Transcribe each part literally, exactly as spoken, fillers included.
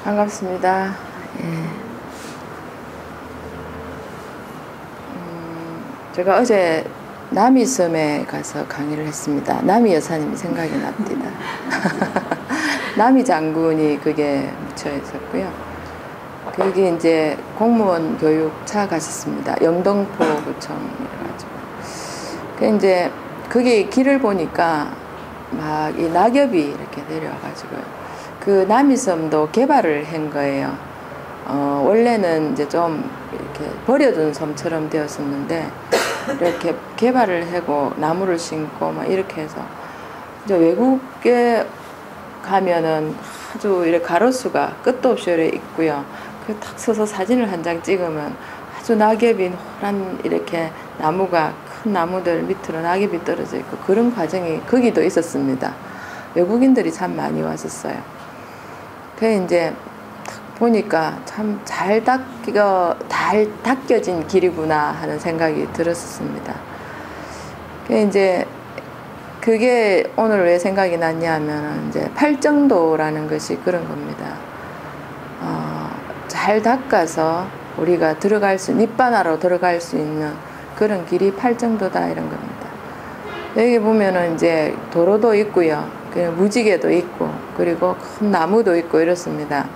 반갑습니다. 예. 음, 제가 어제 남이섬에 가서 강의를 했습니다. 남이 여사님이 생각이 납니다. 남이 장군이 그게 묻혀 있었고요. 거기 이제 공무원 교육차 갔었습니다. 영등포구청이라가지고. 그 이제 거기 길을 보니까 막 이 낙엽이 이렇게 내려와가지고요. 그 남이섬도 개발을 한 거예요. 어, 원래는 이제 좀 이렇게 버려둔 섬처럼 되었었는데, 이렇게 개발을 하고 나무를 심고 막 이렇게 해서, 이제 외국에 가면은 아주 이렇게 가로수가 끝도 없이 이렇게 있고요. 그 탁 서서 사진을 한 장 찍으면 아주 낙엽이 노란 이렇게 나무가 큰 나무들 밑으로 낙엽이 떨어져 있고, 그런 과정이 거기도 있었습니다. 외국인들이 참 많이 왔었어요. 그 이제 딱 보니까 참 잘 닦여 잘 닦여진 길이구나 하는 생각이 들었습니다. 그 이제 그게 오늘 왜 생각이 났냐면 이제 팔정도라는 것이 그런 겁니다. 어, 잘 닦아서 우리가 들어갈 수 밑바나로 들어갈 수 있는 그런 길이 팔정도다 이런 겁니다. 여기 보면은 이제 도로도 있고요. 무지개도 있고 그리고 큰 나무도 있고 이렇습니다.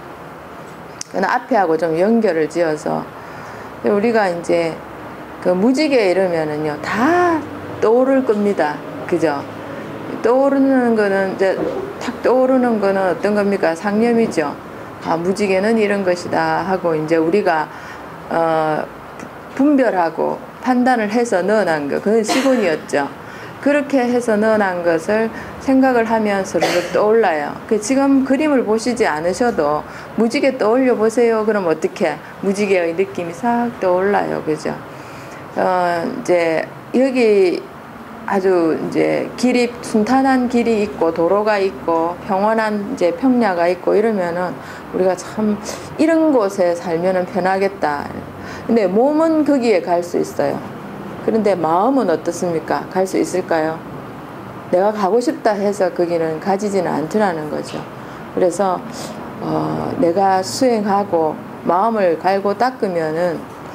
앞에 하고 좀 연결을 지어서 우리가 이제 그 무지개 이러면은요 다 떠오를 겁니다. 그죠? 떠오르는 거는 이제 탁 떠오르는 거는 어떤 겁니까? 상념이죠. 아, 무지개는 이런 것이다 하고 이제 우리가 어, 분별하고 판단을 해서 넣어놓은 거, 그건 시곤이었죠. 그렇게 해서 넣어놓은 것을 생각을 하면 서로 떠올라요. 그 지금 그림을 보시지 않으셔도 무지개 떠올려 보세요. 그럼 어떻게? 무지개의 느낌이 싹 떠올라요. 그죠? 어, 이제 여기 아주 이제 길이, 순탄한 길이 있고 도로가 있고 평온한 이제 평야가 있고 이러면은 우리가 참 이런 곳에 살면은 편하겠다. 근데 몸은 거기에 갈 수 있어요. 그런데 마음은 어떻습니까? 갈 수 있을까요? 내가 가고 싶다 해서 거기는 가지지는 않더라는 거죠. 그래서 어, 내가 수행하고 마음을 갈고 닦으면은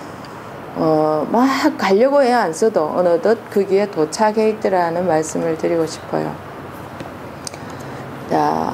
어, 막 가려고 애 안 써도 어느덧 거기에 도착해 있더라는 말씀을 드리고 싶어요. 자,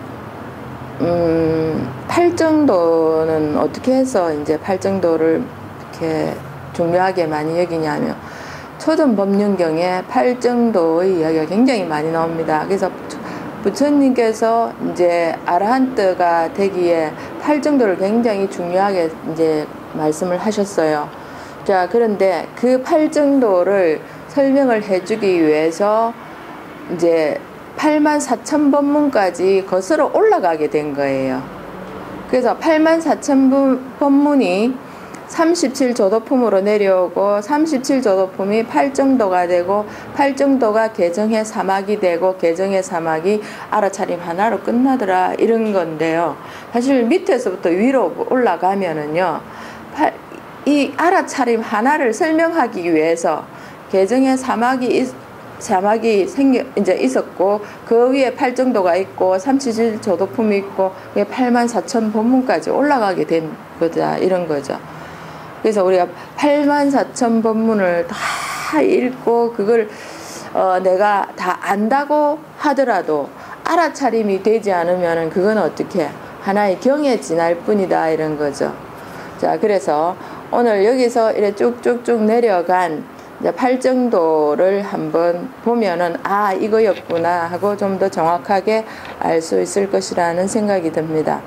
음, 팔정도는 어떻게 해서 이제 팔정도를 이렇게 중요하게 많이 여기냐면 초전법륜경에 팔정도의 이야기가 굉장히 많이 나옵니다. 그래서 부처님께서 이제 아라한트가 되기에 팔정도를 굉장히 중요하게 이제 말씀을 하셨어요. 자, 그런데 그 팔정도를 설명을 해주기 위해서 이제 팔만 사천 법문까지 거슬러 올라가게 된 거예요. 그래서 팔만 사천 법문이 삼십칠 조도품으로 내려오고 삼십칠 조도품이 팔정도가 되고 팔정도가 개정의 사막이 되고 개정의 사막이 알아차림 하나로 끝나더라 이런 건데요. 사실 밑에서부터 위로 올라가면은요, 이 알아차림 하나를 설명하기 위해서 개정의 사막이 사막이 생겨 이제 있었고 그 위에 팔정도가 있고 삼십칠 조도품이 있고 팔만 사천 법문까지 올라가게 된 거다 이런 거죠. 그래서 우리가 팔만 사천 법문을 다 읽고 그걸 어 내가 다 안다고 하더라도 알아차림이 되지 않으면 그건 어떻게 하나의 경에 지날 뿐이다 이런 거죠. 자, 그래서 오늘 여기서 이렇게 쭉쭉쭉 내려간 이제 팔정도를 한번 보면은 아 이거였구나 하고 좀 더 정확하게 알 수 있을 것이라는 생각이 듭니다.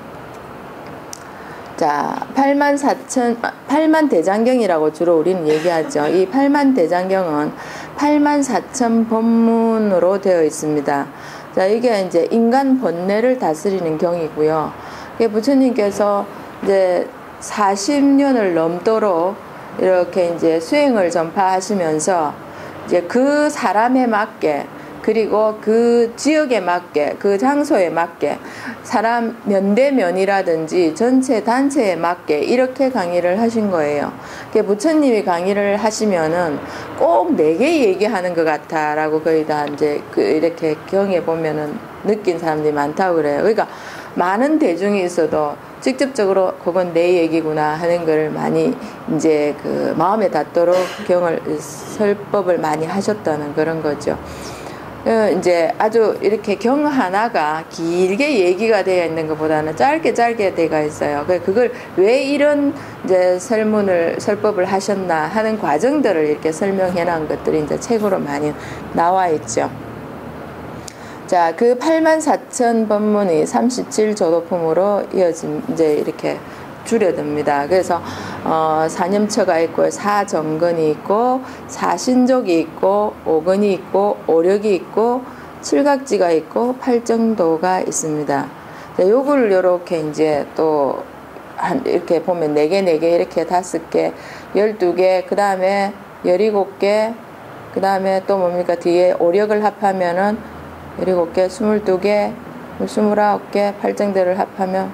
자, 팔만 사천, 팔만 대장경이라고 주로 우리는 얘기하죠. 이 팔만 대장경은 팔만 사천 법문으로 되어 있습니다. 자, 이게 이제 인간 번뇌를 다스리는 경이고요. 부처님께서 이제 사십 년을 넘도록 이렇게 이제 수행을 전파하시면서 이제 그 사람에 맞게 그리고 그 지역에 맞게 그 장소에 맞게 사람 면대면이라든지 전체 단체에 맞게 이렇게 강의를 하신 거예요. 부처님이 강의를 하시면은 꼭 내게 얘기하는 것 같아라고 거의 다 이제 그 이렇게 경에 보면은 느낀 사람들이 많다고 그래요. 그러니까 많은 대중이 있어도 직접적으로 그건 내 얘기구나 하는 걸 많이 이제 그 마음에 닿도록 경을 설법을 많이 하셨다는 그런 거죠. 이제 아주 이렇게 경 하나가 길게 얘기가 되어 있는 것보다는 짧게 짧게 되어 있어요. 그걸 왜 이런 이제 설문을 설법을 하셨나 하는 과정들을 이렇게 설명해 놓은 것들이 이제 책으로 많이 나와 있죠. 자, 그 팔만 사천 법문이 삼십칠 조도품으로 이어진 이제 이렇게 줄여듭니다. 그래서 어, 사념처가 있고 사정근이 있고 사신족이 있고 오근이 있고 오력이 있고 칠각지가 있고 팔정도가 있습니다. 자, 요걸 요렇게 이제 또 한 이렇게 보면 네 개, 네 개 이렇게 다섯 개, 열두 개, 그 다음에 열일곱 개, 그 다음에 또 뭡니까 뒤에 오력을 합하면은 열일곱 개, 스물두 개, 스물아홉 개, 팔정도를 합하면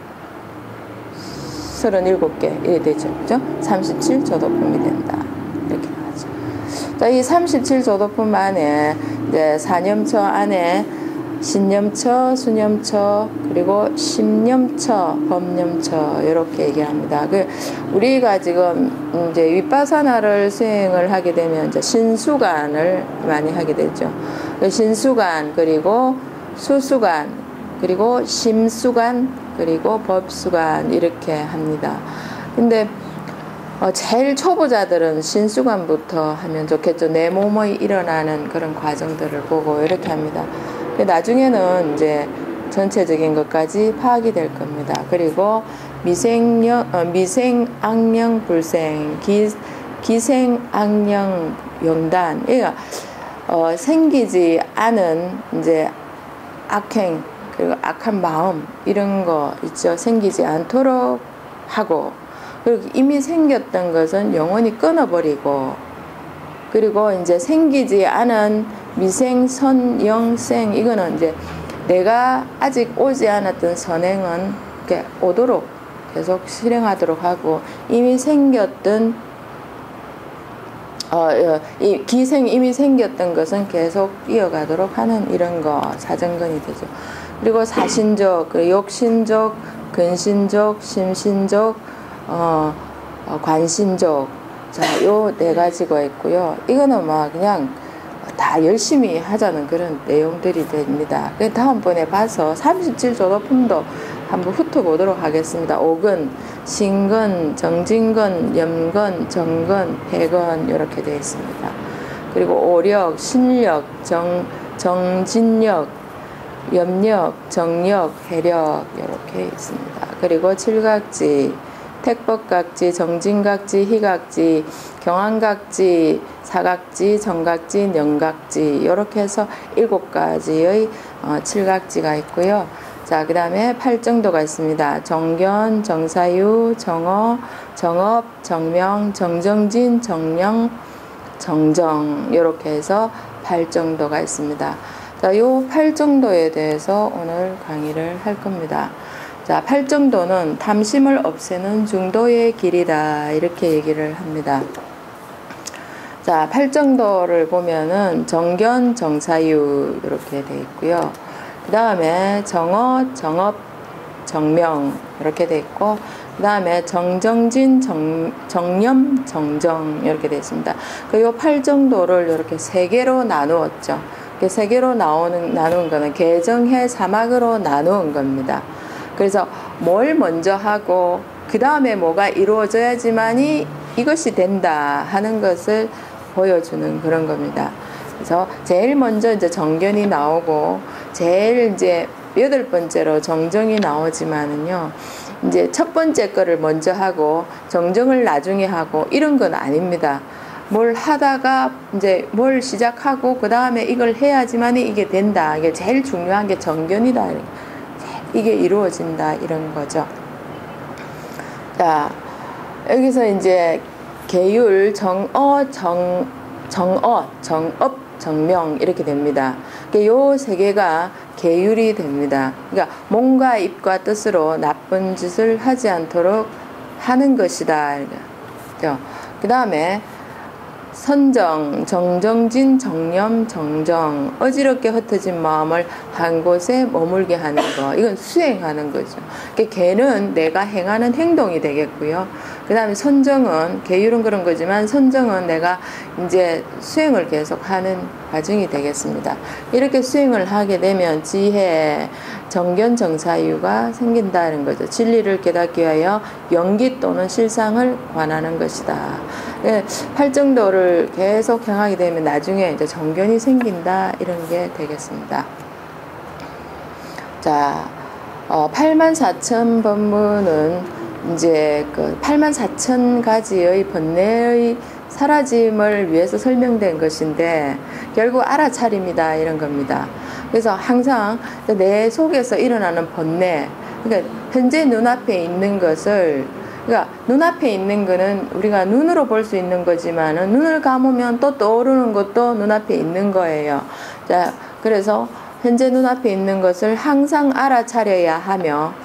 서른일곱 개 이래 되죠. 그죠? 삼십칠 조도품이 된다. 이렇게 나오죠. 자, 이 삼십칠 조도품 안에 이제 사념처 안에 신념처, 수념처, 그리고 심념처, 법념처 이렇게 얘기합니다. 그 우리가 지금 이제 윗바사나를 수행을 하게 되면 이제 신수관을 많이 하게 되죠. 그 신수관 그리고 수수관 그리고 심수관 그리고 법수관 이렇게 합니다. 근데 어 제일 초보자들은 신수관부터 하면 좋겠죠. 내 몸의 일어나는 그런 과정들을 보고 이렇게 합니다. 나중에는 이제 전체적인 것까지 파악이 될 겁니다. 그리고 미생령, 어, 미생악령 불생, 기, 기생악령 영단, 그러니까 어, 생기지 않은 이제 악행 그리고 악한 마음 이런 거 있죠. 생기지 않도록 하고, 그리고 이미 생겼던 것은 영원히 끊어버리고, 그리고 이제 생기지 않은 미생, 선, 영, 생 이거는 이제 내가 아직 오지 않았던 선행은 이렇게 오도록 계속 실행하도록 하고, 이미 생겼던 어, 이 기생 이미 생겼던 것은 계속 이어가도록 하는 이런 거 사정근이 되죠. 그리고 사신족, 그리고 욕신족, 근신족, 심신족, 어, 어, 관신족, 자, 요 네 가지가 있고요. 이거는 막 그냥 다 열심히 하자는 그런 내용들이 됩니다. 다음번에 봐서 삼십칠 조도품도 한번 훑어보도록 하겠습니다. 오근, 신근, 정진근, 염근, 정근, 해근 이렇게 되어 있습니다. 그리고 오력, 신력, 정, 정진력, 염력, 정력, 해력 이렇게 있습니다. 그리고 칠각지, 택법각지, 정진각지, 희각지, 경안각지, 사각지, 정각지, 영각지 이렇게 해서 일곱 가지의 어, 칠각지가 있고요. 자, 그 다음에 팔정도가 있습니다. 정견, 정사유, 정어, 정업, 정명, 정정진, 정령, 정정 이렇게 해서 팔정도가 있습니다. 자, 요 팔정도에 대해서 오늘 강의를 할 겁니다. 자, 팔정도는 탐심을 없애는 중도의 길이다 이렇게 얘기를 합니다. 자, 팔정도를 보면은 정견, 정사유 이렇게 돼 있고요. 그 다음에 정어, 정업, 정명 이렇게 돼 있고, 그 다음에 정정진, 정, 정념, 정정 이렇게 되어 있습니다. 그 요 팔정도를 이렇게 세 개로 나누었죠. 세 개로 나오는, 나눈 거는 개정해 사막으로 나누은 겁니다. 그래서 뭘 먼저 하고 그 다음에 뭐가 이루어져야지만이 이것이 된다 하는 것을 보여주는 그런 겁니다. 그래서 제일 먼저 이제 정견이 나오고, 제일 이제 여덟 번째로 정정이 나오지만은요, 이제 첫 번째 거를 먼저 하고 정정을 나중에 하고 이런 건 아닙니다. 뭘 하다가 이제 뭘 시작하고 그 다음에 이걸 해야지만이 이게 된다. 이게 제일 중요한 게 정견이다. 이게 이루어진다 이런 거죠. 자, 여기서 이제 계율, 정어, 정, 정어, 정업, 정명 이렇게 됩니다. 요 세 개가 계율이 됩니다. 그러니까 몸과 입과 뜻으로 나쁜 짓을 하지 않도록 하는 것이다. 그 다음에 선정, 정정진, 정념, 정정. 어지럽게 흩어진 마음을 한 곳에 머물게 하는 거. 이건 수행하는 거죠. 그러니까 걔는 내가 행하는 행동이 되겠고요. 그 다음에 선정은, 계율은 그런 거지만 선정은 내가 이제 수행을 계속 하는 과정이 되겠습니다. 이렇게 수행을 하게 되면 지혜, 정견, 정사유가 생긴다는 거죠. 진리를 깨닫기 위하여 연기 또는 실상을 관하는 것이다. 팔정도를 계속 향하게 되면 나중에 이제 정견이 생긴다, 이런 게 되겠습니다. 자, 어, 팔만 사천 법문은 이제 그 팔만 사천 가지의 번뇌의 사라짐을 위해서 설명된 것인데, 결국 알아차림이다, 이런 겁니다. 그래서 항상 내 속에서 일어나는 번뇌, 그러니까 현재 눈앞에 있는 것을, 그러니까 눈앞에 있는 거는 우리가 눈으로 볼 수 있는 거지만은 눈을 감으면 또 떠오르는 것도 눈앞에 있는 거예요. 자, 그래서 현재 눈앞에 있는 것을 항상 알아차려야 하며,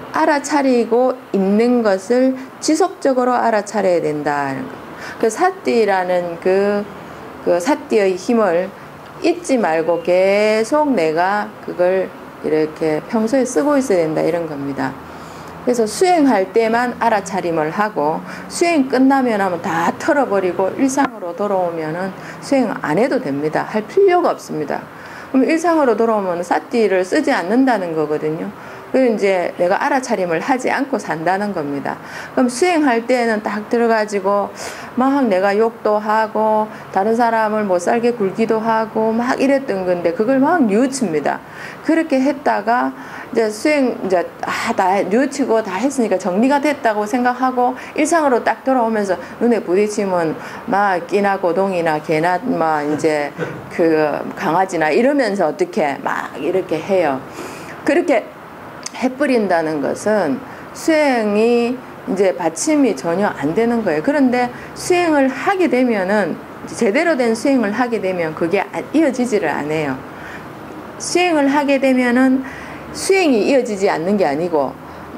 알아차리고 있는 것을 지속적으로 알아차려야 된다. 그 사띠라는 그, 그 사띠의 힘을 잊지 말고 계속 내가 그걸 이렇게 평소에 쓰고 있어야 된다, 이런 겁니다. 그래서 수행할 때만 알아차림을 하고, 수행 끝나면 하면 다 털어버리고 일상으로 돌아오면은 수행 안 해도 됩니다. 할 필요가 없습니다. 그럼 일상으로 돌아오면 사띠를 쓰지 않는다는 거거든요. 그리고 이제 내가 알아차림을 하지 않고 산다는 겁니다. 그럼 수행할 때는 딱 들어가지고 막 내가 욕도 하고 다른 사람을 못 살게 굴기도 하고 막 이랬던 건데, 그걸 막 뉘우칩니다. 그렇게 했다가 이제 수행 이제 아, 다 뉘우치고 다 했으니까 정리가 됐다고 생각하고 일상으로 딱 돌아오면서 눈에 부딪히면 막 끼나 고동이나 개나 막 이제 그 강아지나 이러면서 어떻게 막 이렇게 해요. 그렇게 해버린다는 것은 수행이 이제 받침이 전혀 안 되는 거예요. 그런데 수행을 하게 되면은, 제대로 된 수행을 하게 되면 그게 이어지지를 않아요. 수행을 하게 되면은 수행이 이어지지 않는 게 아니고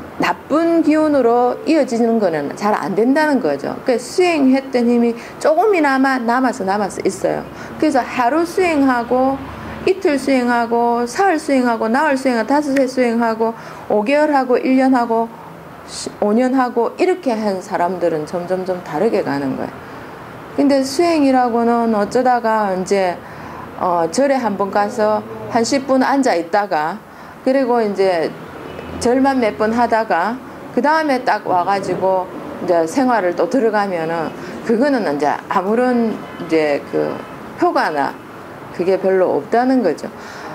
나쁜 기운으로 이어지는 거는 잘 안 된다는 거죠. 그러니까 수행했던 힘이 조금이나마 남아서 남아서 있어요. 그래서 하루 수행하고 이틀 수행하고 사흘 수행하고 나흘 수행하고 다섯해 수행하고 오 개월 하고 일 년 하고 오 년 하고 이렇게 한 사람들은 점점점 다르게 가는 거예요. 근데 수행이라고는 어쩌다가 이제 어 절에 한번 가서 한 십 분 앉아 있다가, 그리고 이제 절만 몇 번 하다가 그 다음에 딱 와가지고 이제 생활을 또 들어가면은 그거는 이제 아무런 이제 그 효과나 그게 별로 없다는 거죠.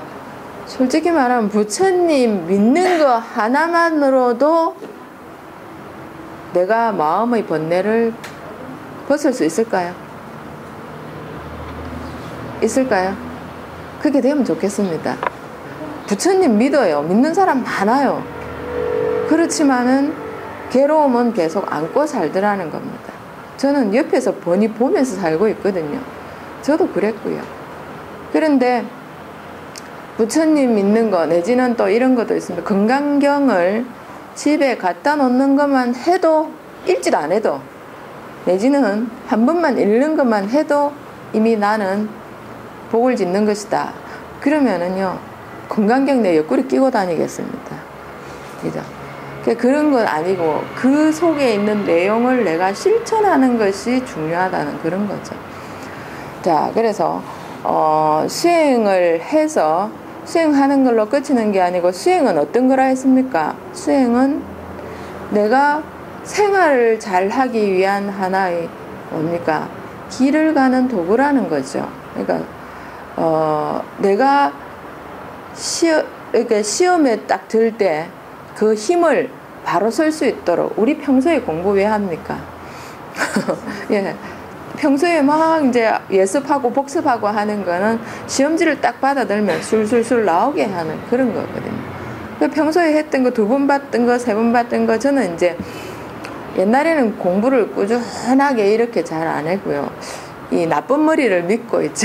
솔직히 말하면 부처님 믿는 거 하나만으로도 내가 마음의 번뇌를 벗을 수 있을까요? 있을까요? 그렇게 되면 좋겠습니다. 부처님 믿어요. 믿는 사람 많아요. 그렇지만은 괴로움은 계속 안고 살더라는 겁니다. 저는 옆에서 번이 보면서 살고 있거든요. 저도 그랬고요. 그런데 부처님 믿는 거 내지는 또 이런 것도 있습니다. 건강경을 집에 갖다 놓는 것만 해도, 읽지도 안 해도, 내지는 한 번만 읽는 것만 해도 이미 나는 복을 짓는 것이다. 그러면은요, 건강경 내 옆구리 끼고 다니겠습니다. 그죠? 그런 건 아니고 그 속에 있는 내용을 내가 실천하는 것이 중요하다는 그런 거죠. 자, 그래서 어, 수행을 해서 수행하는 걸로 끝이는 게 아니고, 수행은 어떤 거라 했습니까? 수행은 내가 생활을 잘 하기 위한 하나의 뭡니까? 길을 가는 도구라는 거죠. 그러니까 어, 내가 시험, 이렇게 시험에 딱 들 때 그 힘을 바로 설 수 있도록, 우리 평소에 공부 왜 합니까? 예. 평소에 막 이제 예습하고 복습하고 하는 거는 시험지를 딱 받아들면 술술술 나오게 하는 그런 거거든요. 평소에 했던 거, 두 번 봤던 거, 세 번 봤던 거, 저는 이제 옛날에는 공부를 꾸준하게 이렇게 잘 안 했고요. 이 나쁜 머리를 믿고 있죠.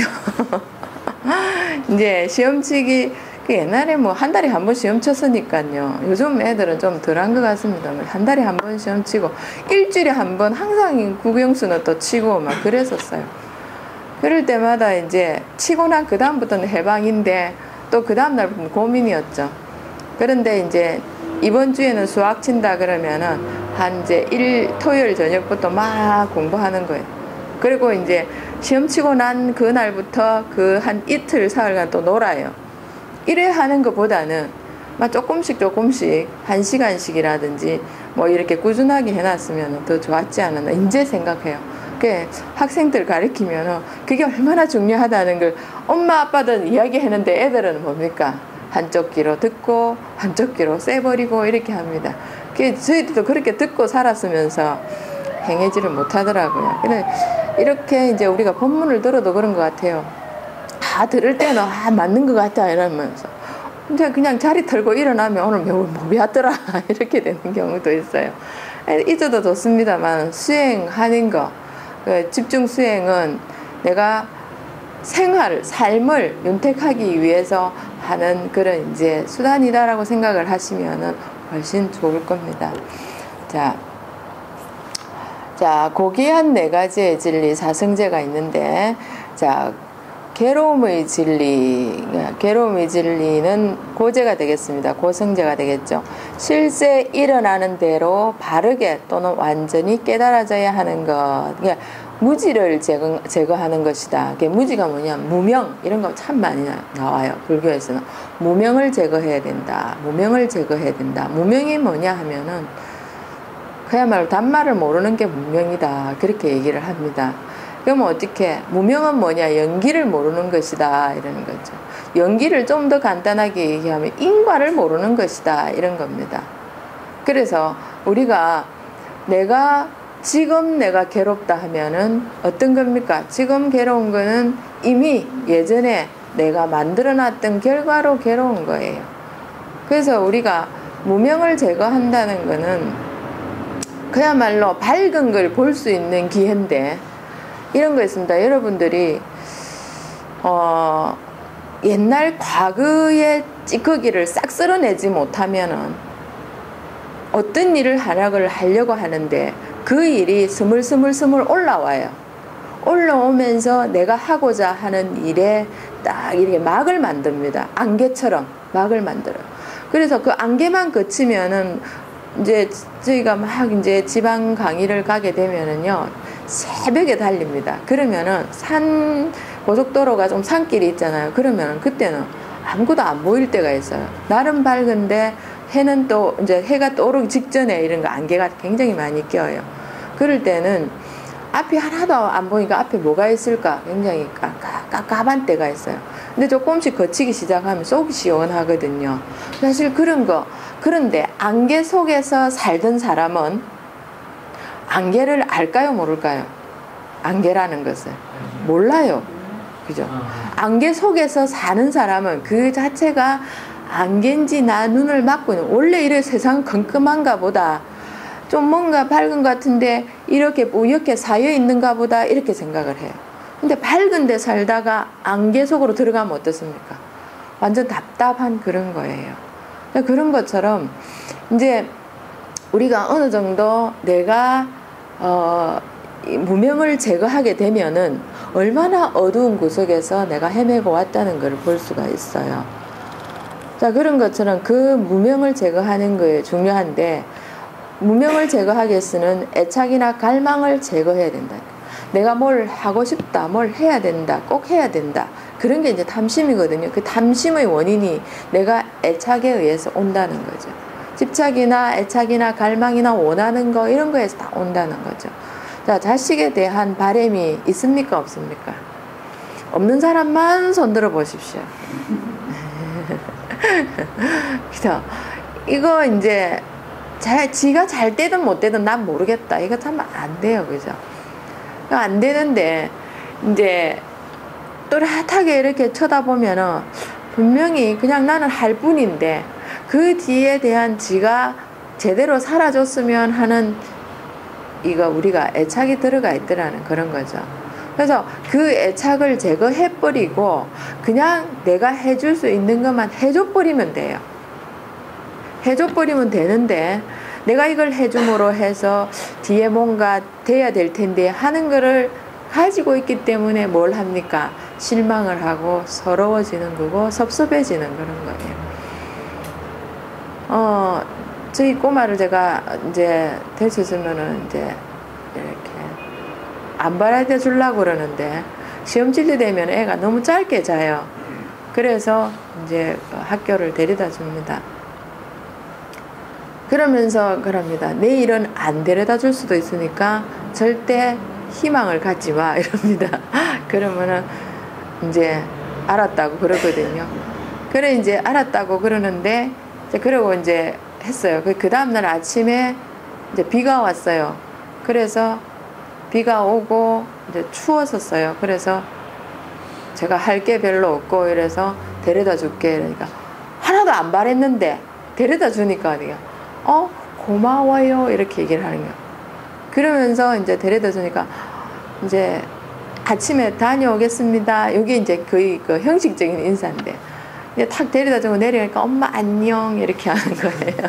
이제 시험치기, 그 옛날에 뭐 한 달에 한 번 시험 쳤으니까요. 요즘 애들은 좀 덜한 것 같습니다. 한 달에 한 번 시험 치고 일주일에 한 번 항상 국영수는 또 치고 막 그랬었어요. 그럴 때마다 이제 치고 난 그 다음부터는 해방인데 또 그 다음 날부터는 고민이었죠. 그런데 이제 이번 주에는 수학 친다 그러면은 한 이제 일 토요일 저녁부터 막 공부하는 거예요. 그리고 이제 시험 치고 난 그날부터 그 한 이틀 사흘간 또 놀아요. 이래 하는 것보다는 막 조금씩 조금씩 한 시간씩이라든지 뭐 이렇게 꾸준하게 해놨으면 더 좋았지 않았나 이제 생각해요. 그 학생들 가르치면은 그게 얼마나 중요하다는 걸 엄마 아빠들은 이야기했는데 애들은 뭡니까? 한쪽 귀로 듣고 한쪽 귀로 쎄버리고 이렇게 합니다. 그 저희들도 그렇게 듣고 살았으면서 행해지를 못하더라고요. 이렇게 이제 우리가 본문을 들어도 그런 것 같아요. 다 들을 때는 아 맞는 것 같다 이러면서 이제 그냥 자리 털고 일어나면 오늘 뭐 배웠더라 이렇게 되는 경우도 있어요. 잊어도 좋습니다만 수행하는 거, 그 집중 수행은 내가 생활, 삶을 윤택하기 위해서 하는 그런 이제 수단이다라고 생각을 하시면은 훨씬 좋을 겁니다. 자, 자, 고귀한 네 가지의 진리, 사성제가 있는데, 자, 괴로움의 진리, 괴로움의 진리는 고제가 되겠습니다. 고성제가 되겠죠. 실제 일어나는 대로 바르게 또는 완전히 깨달아져야 하는 것. 그러니까 무지를 제거, 제거하는 것이다. 그게 무지가 뭐냐? 무명. 이런 거 참 많이 나와요. 불교에서는. 무명을 제거해야 된다. 무명을 제거해야 된다. 무명이 뭐냐 하면은 그야말로 단말을 모르는 게 무명이다. 그렇게 얘기를 합니다. 그러면 어떻게? 무명은 뭐냐? 연기를 모르는 것이다. 이러는 거죠. 연기를 좀 더 간단하게 얘기하면 인과를 모르는 것이다. 이런 겁니다. 그래서 우리가 내가 지금 내가 괴롭다 하면은 어떤 겁니까? 지금 괴로운 거는 이미 예전에 내가 만들어 놨던 결과로 괴로운 거예요. 그래서 우리가 무명을 제거한다는 거는 그야말로 밝은 걸 볼 수 있는 기회인데 이런 거 있습니다. 여러분들이 어, 옛날 과거의 찌꺼기를 싹 쓸어내지 못하면은 어떤 일을 하락을 하려고 하는데 그 일이 스물스물스물 올라와요. 올라오면서 내가 하고자 하는 일에 딱 이렇게 막을 만듭니다. 안개처럼 막을 만들어요. 그래서 그 안개만 거치면은 이제 저희가 막 이제 지방 강의를 가게 되면은요, 새벽에 달립니다. 그러면은 산, 고속도로가 좀 산길이 있잖아요. 그러면은 그때는 아무것도 안 보일 때가 있어요. 날은 밝은데 해는 또 이제 해가 떠오르기 직전에 이런 거 안개가 굉장히 많이 껴요. 그럴 때는 앞이 하나도 안 보니까 앞에 뭐가 있을까 굉장히 깝깝한 때가 있어요. 근데 조금씩 거치기 시작하면 속이 시원하거든요. 사실 그런 거. 그런데 안개 속에서 살던 사람은 안개를 알까요, 모를까요? 안개라는 것을 몰라요. 그죠? 안개 속에서 사는 사람은 그 자체가 안개인지 나 눈을 막고 있는, 원래 이래 세상 컴컴한가 보다, 좀 뭔가 밝은 것 같은데 이렇게 뿌옇게 사여 있는가 보다, 이렇게 생각을 해요. 근데 밝은 데 살다가 안개 속으로 들어가면 어떻습니까? 완전 답답한 그런 거예요. 그런 것처럼 이제 우리가 어느 정도 내가 어, 무명을 제거하게 되면은 얼마나 어두운 구석에서 내가 헤매고 왔다는 걸 볼 수가 있어요. 자, 그런 것처럼 그 무명을 제거하는 거에 중요한데, 무명을 제거하기 위해서는 애착이나 갈망을 제거해야 된다. 내가 뭘 하고 싶다, 뭘 해야 된다, 꼭 해야 된다. 그런 게 이제 탐심이거든요. 그 탐심의 원인이 내가 애착에 의해서 온다는 거죠. 집착이나 애착이나 갈망이나 원하는 거, 이런 거에서 다 온다는 거죠. 자, 자식에 대한 바람이 있습니까, 없습니까? 없는 사람만 손 들어 보십시오. 그죠? 이거 이제 잘, 지가 잘 되든 못 되든 난 모르겠다. 이거 참 안 돼요. 그죠? 안 되는데, 이제, 또렷하게 이렇게 쳐다보면은, 분명히 그냥 나는 할 뿐인데, 그 뒤에 대한 지가 제대로 살아줬으면 하는, 이거 우리가 애착이 들어가 있더라는 그런 거죠. 그래서 그 애착을 제거해버리고, 그냥 내가 해줄 수 있는 것만 해줘버리면 돼요. 해줘버리면 되는데, 내가 이걸 해줌으로 해서 뒤에 뭔가 돼야 될 텐데 하는 거를 가지고 있기 때문에 뭘 합니까? 실망을 하고 서러워지는 거고 섭섭해지는 그런 거예요. 어, 저희 꼬마를 제가 이제 될 수 있으면은 이제 이렇게 안 받아 주려고 그러는데 시험칠 때 되면 애가 너무 짧게 자요. 그래서 이제 학교를 데려다 줍니다. 그러면서 그럽니다. 내일은 안 데려다 줄 수도 있으니까 절대 희망을 갖지 마 이럽니다. 그러면은 이제 알았다고 그러거든요. 그래 이제 알았다고 그러는데 이제 그러고 이제 했어요. 그, 그 다음날 아침에 이제 비가 왔어요. 그래서 비가 오고 이제 추웠었어요. 그래서 제가 할 게 별로 없고 이래서 데려다 줄게. 그러니까 하나도 안 바랬는데 데려다 주니까 내가 어 고마워요 이렇게 얘기를 하는 거예요. 그러면서 이제 데려다 주니까 이제 아침에 다녀오겠습니다. 이게 이제 거의 그 형식적인 인사인데 이제 탁 데려다 주고 내려오니까 엄마 안녕 이렇게 하는 거예요.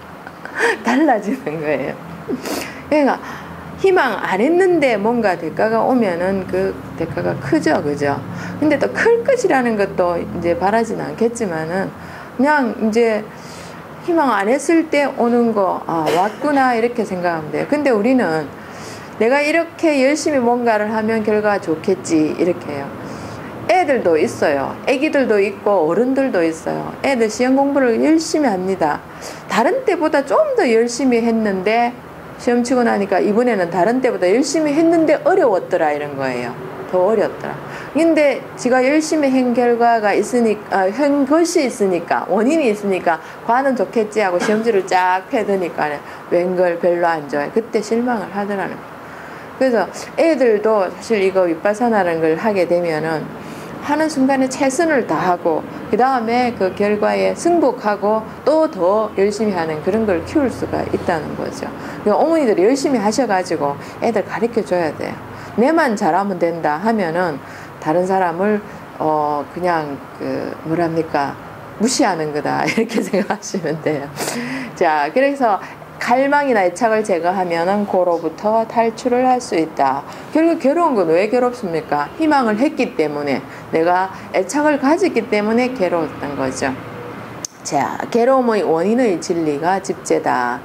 달라지는 거예요. 그러니까 희망 안 했는데 뭔가 대가가 오면은 그 대가가 크죠, 그죠? 근데 또 클 것이라는 것도 이제 바라진 않겠지만은 그냥 이제 희망 안 했을 때 오는 거, 아, 왔구나, 이렇게 생각하면 돼요. 근데 우리는 내가 이렇게 열심히 뭔가를 하면 결과가 좋겠지, 이렇게 해요. 애들도 있어요. 애기들도 있고 어른들도 있어요. 애들 시험 공부를 열심히 합니다. 다른 때보다 좀 더 열심히 했는데 시험 치고 나니까 이번에는 다른 때보다 열심히 했는데 어려웠더라 이런 거예요. 더 어렵더라. 근데 지가 열심히 한 결과가 있으니까, 아, 한 것이 있으니까, 원인이 있으니까 과는 좋겠지 하고 시험지를 쫙 펴드니까 웬걸 별로 안 좋아해. 그때 실망을 하더라는 거예요. 그래서 애들도 사실 이거 윗바사나라는 걸 하게 되면은 하는 순간에 최선을 다하고 그 다음에 그 결과에 승복하고 또 더 열심히 하는 그런 걸 키울 수가 있다는 거죠. 그러니까 어머니들이 열심히 하셔가지고 애들 가르쳐 줘야 돼요. 내만 잘하면 된다 하면은 다른 사람을 어 그냥 그 뭐랍니까 무시하는 거다 이렇게 생각하시면 돼요. 자, 그래서 갈망이나 애착을 제거하면은 고로부터 탈출을 할 수 있다. 결국 괴로운 건 왜 괴롭습니까? 희망을 했기 때문에, 내가 애착을 가졌기 때문에 괴로웠던 거죠. 자, 괴로움의 원인의 진리가 집제다.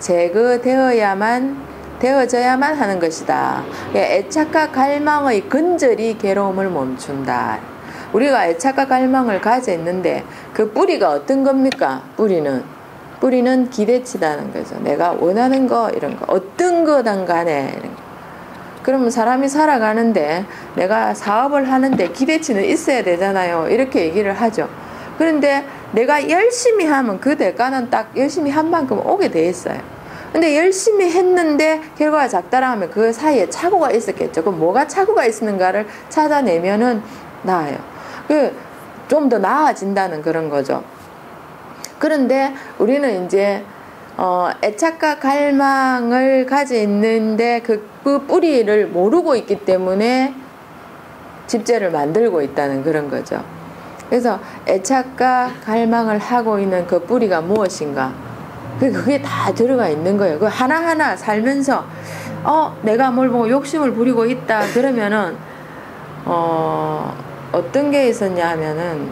제거되어야만 되어져야만 하는 것이다. 애착과 갈망의 근절이 괴로움을 멈춘다. 우리가 애착과 갈망을 가져 있는데 그 뿌리가 어떤 겁니까? 뿌리는 뿌리는 기대치다는 거죠. 내가 원하는 거 이런 거 어떤 거든 간에 이런 거. 그러면 사람이 살아가는데 내가 사업을 하는데 기대치는 있어야 되잖아요. 이렇게 얘기를 하죠. 그런데 내가 열심히 하면 그 대가는 딱 열심히 한 만큼 오게 돼 있어요. 근데 열심히 했는데 결과가 작다라 하면 그 사이에 착오가 있었겠죠. 그럼 뭐가 착오가 있는가를 찾아내면은 나아요. 그 좀 더 나아진다는 그런 거죠. 그런데 우리는 이제 어, 애착과 갈망을 가지고 있는데 그, 그 뿌리를 모르고 있기 때문에 집제를 만들고 있다는 그런 거죠. 그래서 애착과 갈망을 하고 있는 그 뿌리가 무엇인가? 그게 다 들어가 있는 거예요. 그 하나하나 살면서 어 내가 뭘 보고 욕심을 부리고 있다 그러면은 어 어떤 게 있었냐 하면은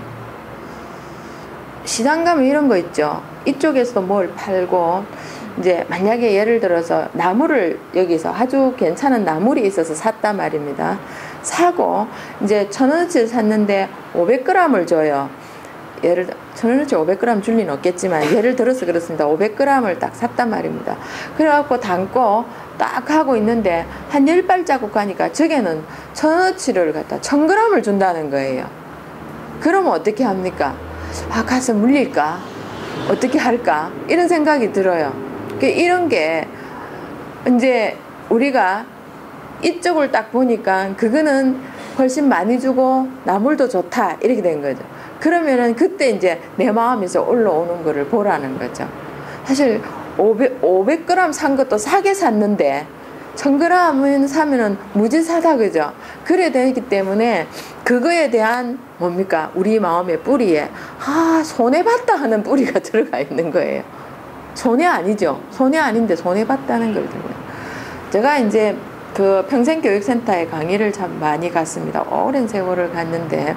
시장 가면 이런 거 있죠. 이쪽에서 뭘 팔고 이제 만약에 예를 들어서 나무를 여기서 아주 괜찮은 나물이 있어서 샀단 말입니다. 사고 이제 천 원어치를 샀는데 오백 그램을 줘요. 예를 들어 천 원어치 오백 그램 줄 리는 없겠지만 예를 들어서 그렇습니다. 오백 그램을 딱 샀단 말입니다. 그래갖고 담고 딱 하고 있는데 한 열 발자국 가니까 저게는 천 원어치를 갖다 천 그램을 준다는 거예요. 그러면 어떻게 합니까? 아, 가서 물릴까? 어떻게 할까? 이런 생각이 들어요. 이런 게 이제 우리가 이쪽을 딱 보니까 그거는 훨씬 많이 주고 나물도 좋다 이렇게 된 거죠. 그러면은 그때 이제 내 마음에서 올라오는 거를 보라는 거죠. 사실 오백, 오백 그램 산 것도 싸게 샀는데 천 그램은 사면은 무지 사다 그죠. 그래 되기 때문에 그거에 대한 뭡니까 우리 마음의 뿌리에 아 손해봤다 하는 뿌리가 들어가 있는 거예요. 손해 아니죠. 손해 아닌데 손해봤다는 걸 들어요. 제가 이제 그 평생교육센터에 강의를 참 많이 갔습니다. 오랜 세월을 갔는데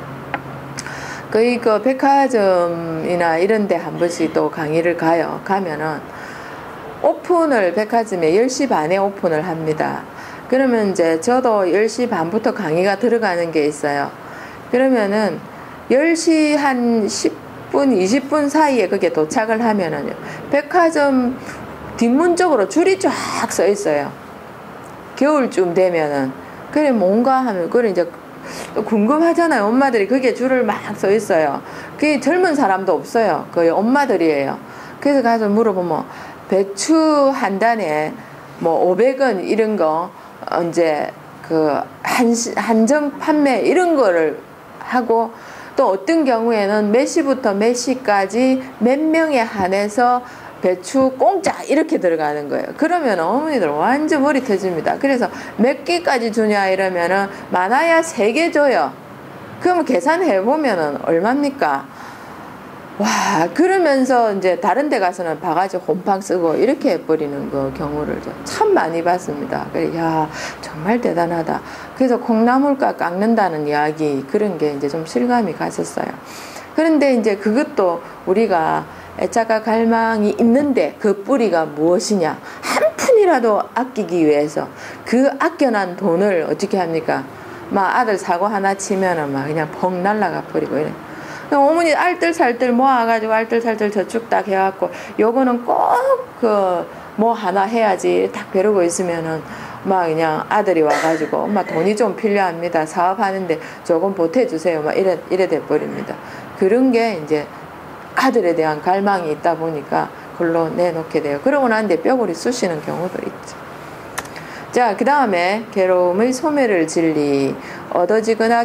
거의 그 백화점이나 이런 데 한 번씩 또 강의를 가요. 가면은 오픈을 백화점에 열 시 반에 오픈을 합니다. 그러면 이제 저도 열 시 반부터 강의가 들어가는 게 있어요. 그러면은 열 시 한 십 분, 이십 분 사이에 그게 도착을 하면은요, 백화점 뒷문 쪽으로 줄이 쫙 서 있어요. 겨울쯤 되면은. 그래, 뭔가 하면, 그래, 이제 궁금하잖아요. 엄마들이 그게 줄을 막 서 있어요. 그게 젊은 사람도 없어요. 거의 엄마들이에요. 그래서 가서 물어보면, 배추 한 단에 뭐 오백 원 이런 거, 이제 그 한, 한정 판매 이런 거를 하고, 또 어떤 경우에는 몇 시부터 몇 시까지 몇 명에 한해서 배추 공짜 이렇게 들어가는 거예요. 그러면 어머니들 완전 머리 터집니다. 그래서 몇 개까지 주냐 이러면은 많아야 세 개 줘요. 그러면 계산해 보면은 얼마입니까? 와, 그러면서 이제 다른 데 가서는 바가지 홈팡 쓰고 이렇게 해버리는 그 경우를 참 많이 봤습니다. 그래, 야, 정말 대단하다. 그래서 콩나물가 깎는다는 이야기, 그런 게 이제 좀 실감이 갔었어요. 그런데 이제 그것도 우리가 애착과 갈망이 있는데 그 뿌리가 무엇이냐? 한 푼이라도 아끼기 위해서 그 아껴난 돈을 어떻게 합니까? 막 아들 사고 하나 치면은 막 그냥 펑 날라가 버리고 이래. 어머니 알뜰살뜰 모아가지고 알뜰살뜰 저축 딱 해갖고 요거는 꼭 그 뭐 하나 해야지 딱 벼르고 있으면은 막 그냥 아들이 와가지고 엄마 돈이 좀 필요합니다. 사업하는데 조금 보태주세요. 막 이래, 이래 돼버립니다. 그런 게 이제 아들에 대한 갈망이 있다 보니까 그걸로 내놓게 돼요. 그러고 난데 뼈골이 쑤시는 경우도 있죠. 자, 그 다음에 괴로움의 소멸을 진리, 얻어지거나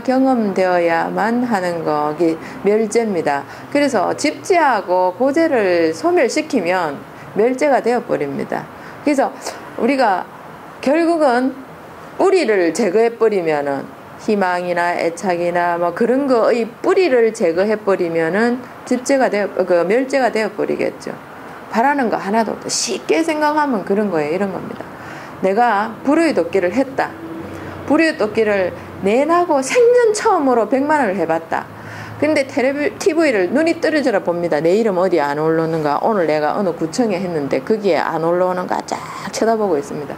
경험되어야만 하는 것이 멸제입니다. 그래서 집지하고 고제를 소멸시키면 멸제가 되어버립니다. 그래서 우리가 결국은 뿌리를 제거해버리면은 희망이나 애착이나 뭐 그런 거의 뿌리를 제거해버리면은 집제가 되어, 그 멸제가 되어버리겠죠. 바라는 거 하나도 없다. 쉽게 생각하면 그런 거예요. 이런 겁니다. 내가 불의 돕기를 했다. 불의 돕기를 내나고 생전 처음으로 백만 원을 해봤다. 근데 티비를 눈이 떨어져라 봅니다. 내 이름 어디 안 올라오는가. 오늘 내가 어느 구청에 했는데 거기에 안 올라오는가 쫙 쳐다보고 있습니다.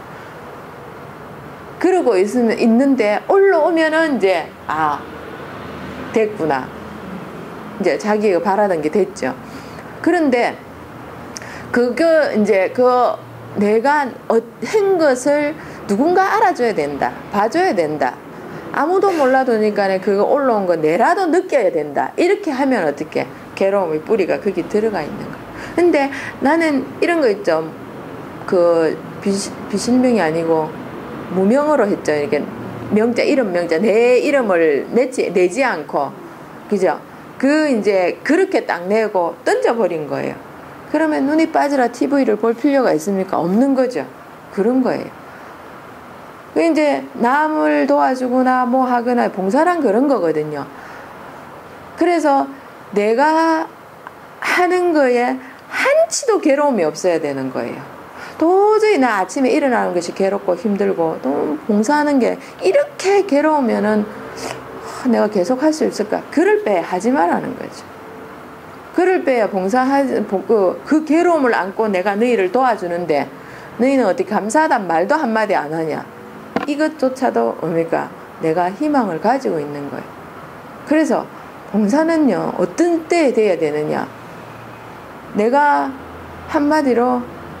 그러고 있으면, 있는데 올라오면은 이제 아 됐구나. 이제 자기가 바라던 게 됐죠. 그런데 그거 이제 그 내가 한 것을 누군가 알아줘야 된다. 봐줘야 된다. 아무도 몰라도니까 그거 올라온 거 내라도 느껴야 된다. 이렇게 하면 어떻게? 괴로움의 뿌리가 거기 들어가 있는 거예요. 근데 나는 이런 거 있죠. 그 비신, 비신명이 아니고 무명으로 했죠. 이렇게 명자, 이름 명자, 내 이름을 내지, 내지 않고. 그죠? 그 이제 그렇게 딱 내고 던져버린 거예요. 그러면 눈이 빠지라 티비를 볼 필요가 있습니까? 없는 거죠. 그런 거예요. 그 이제 남을 도와주거나 뭐 하거나 봉사란 그런 거거든요. 그래서 내가 하는 거에 한치도 괴로움이 없어야 되는 거예요. 도저히 나 아침에 일어나는 것이 괴롭고 힘들고 또 봉사하는 게 이렇게 괴로우면은 내가 계속 할 수 있을까? 그럴 때 하지 말라는 거죠. 그럴 때야 봉사하지, 그, 그 괴로움을 안고 내가 너희를 도와주는데 너희는 어떻게 감사하단 말도 한마디 안 하냐. 이것조차도 뭡니까? 내가 희망을 가지고 있는 거예요. 그래서 봉사는요, 어떤 때에 돼야 되느냐. 내가 한마디로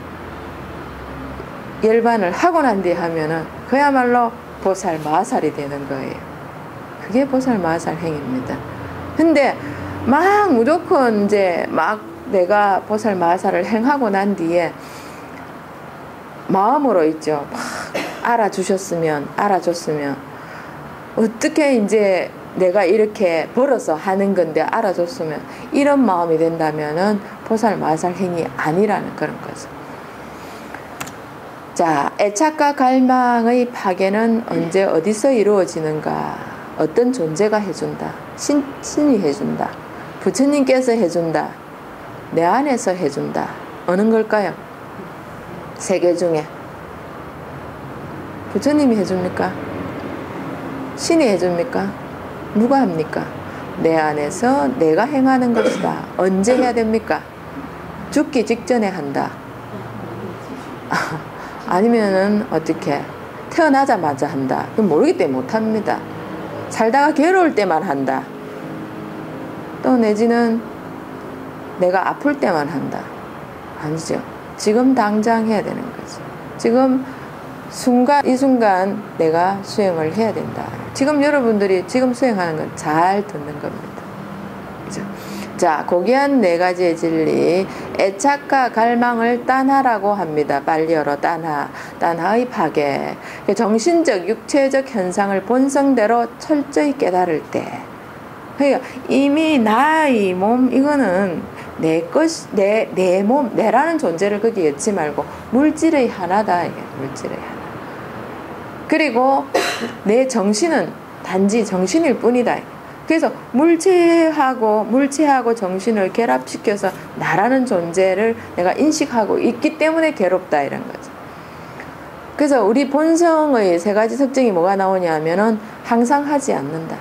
열반을 하고 난 뒤에 하면은 그야말로 보살 마살이 되는 거예요. 그게 보살 마살 행입니다. 근데 막 무조건 이제 막 내가 보살 마살을 행하고 난 뒤에 마음으로 있죠. 막 알아주셨으면, 알아줬으면, 어떻게 이제 내가 이렇게 벌어서 하는 건데 알아줬으면, 이런 마음이 된다면은 보살 마살 행이 아니라는 그런 거죠. 자, 애착과 갈망의 파괴는 언제 어디서 이루어지는가? 어떤 존재가 해준다. 신, 신이 해준다. 부처님께서 해준다. 내 안에서 해준다. 어느 걸까요? 세 개 중에 부처님이 해줍니까? 신이 해줍니까? 누가 합니까? 내 안에서 내가 행하는 것이다. 언제 해야 됩니까? 죽기 직전에 한다. 아니면은 어떻게 태어나자마자 한다. 그럼 모르기 때문에 못합니다. 살다가 괴로울 때만 한다. 또 내지는 내가 아플 때만 한다. 아니죠. 지금 당장 해야 되는 거죠. 지금 순간 이 순간 내가 수행을 해야 된다. 지금 여러분들이 지금 수행하는 건 잘 듣는 겁니다. 그죠? 자, 고귀한 네 가지의 진리, 애착과 갈망을 딴하라고 합니다. 빨리어로 딴하, 딴하의 파괴. 정신적, 육체적 현상을 본성대로 철저히 깨달을 때, 그러니까 이미 나의 몸, 이거는 내 것, 내, 내 몸, 내라는 존재를 거기 엮지 말고 물질의 하나다. 이게 물질의 하나. 그리고 내 정신은 단지 정신일 뿐이다. 그래서 물체하고 물체하고 정신을 결합시켜서 나라는 존재를 내가 인식하고 있기 때문에 괴롭다 이런 거죠. 그래서 우리 본성의 세 가지 특징이 뭐가 나오냐 하면은 항상 하지 않는다.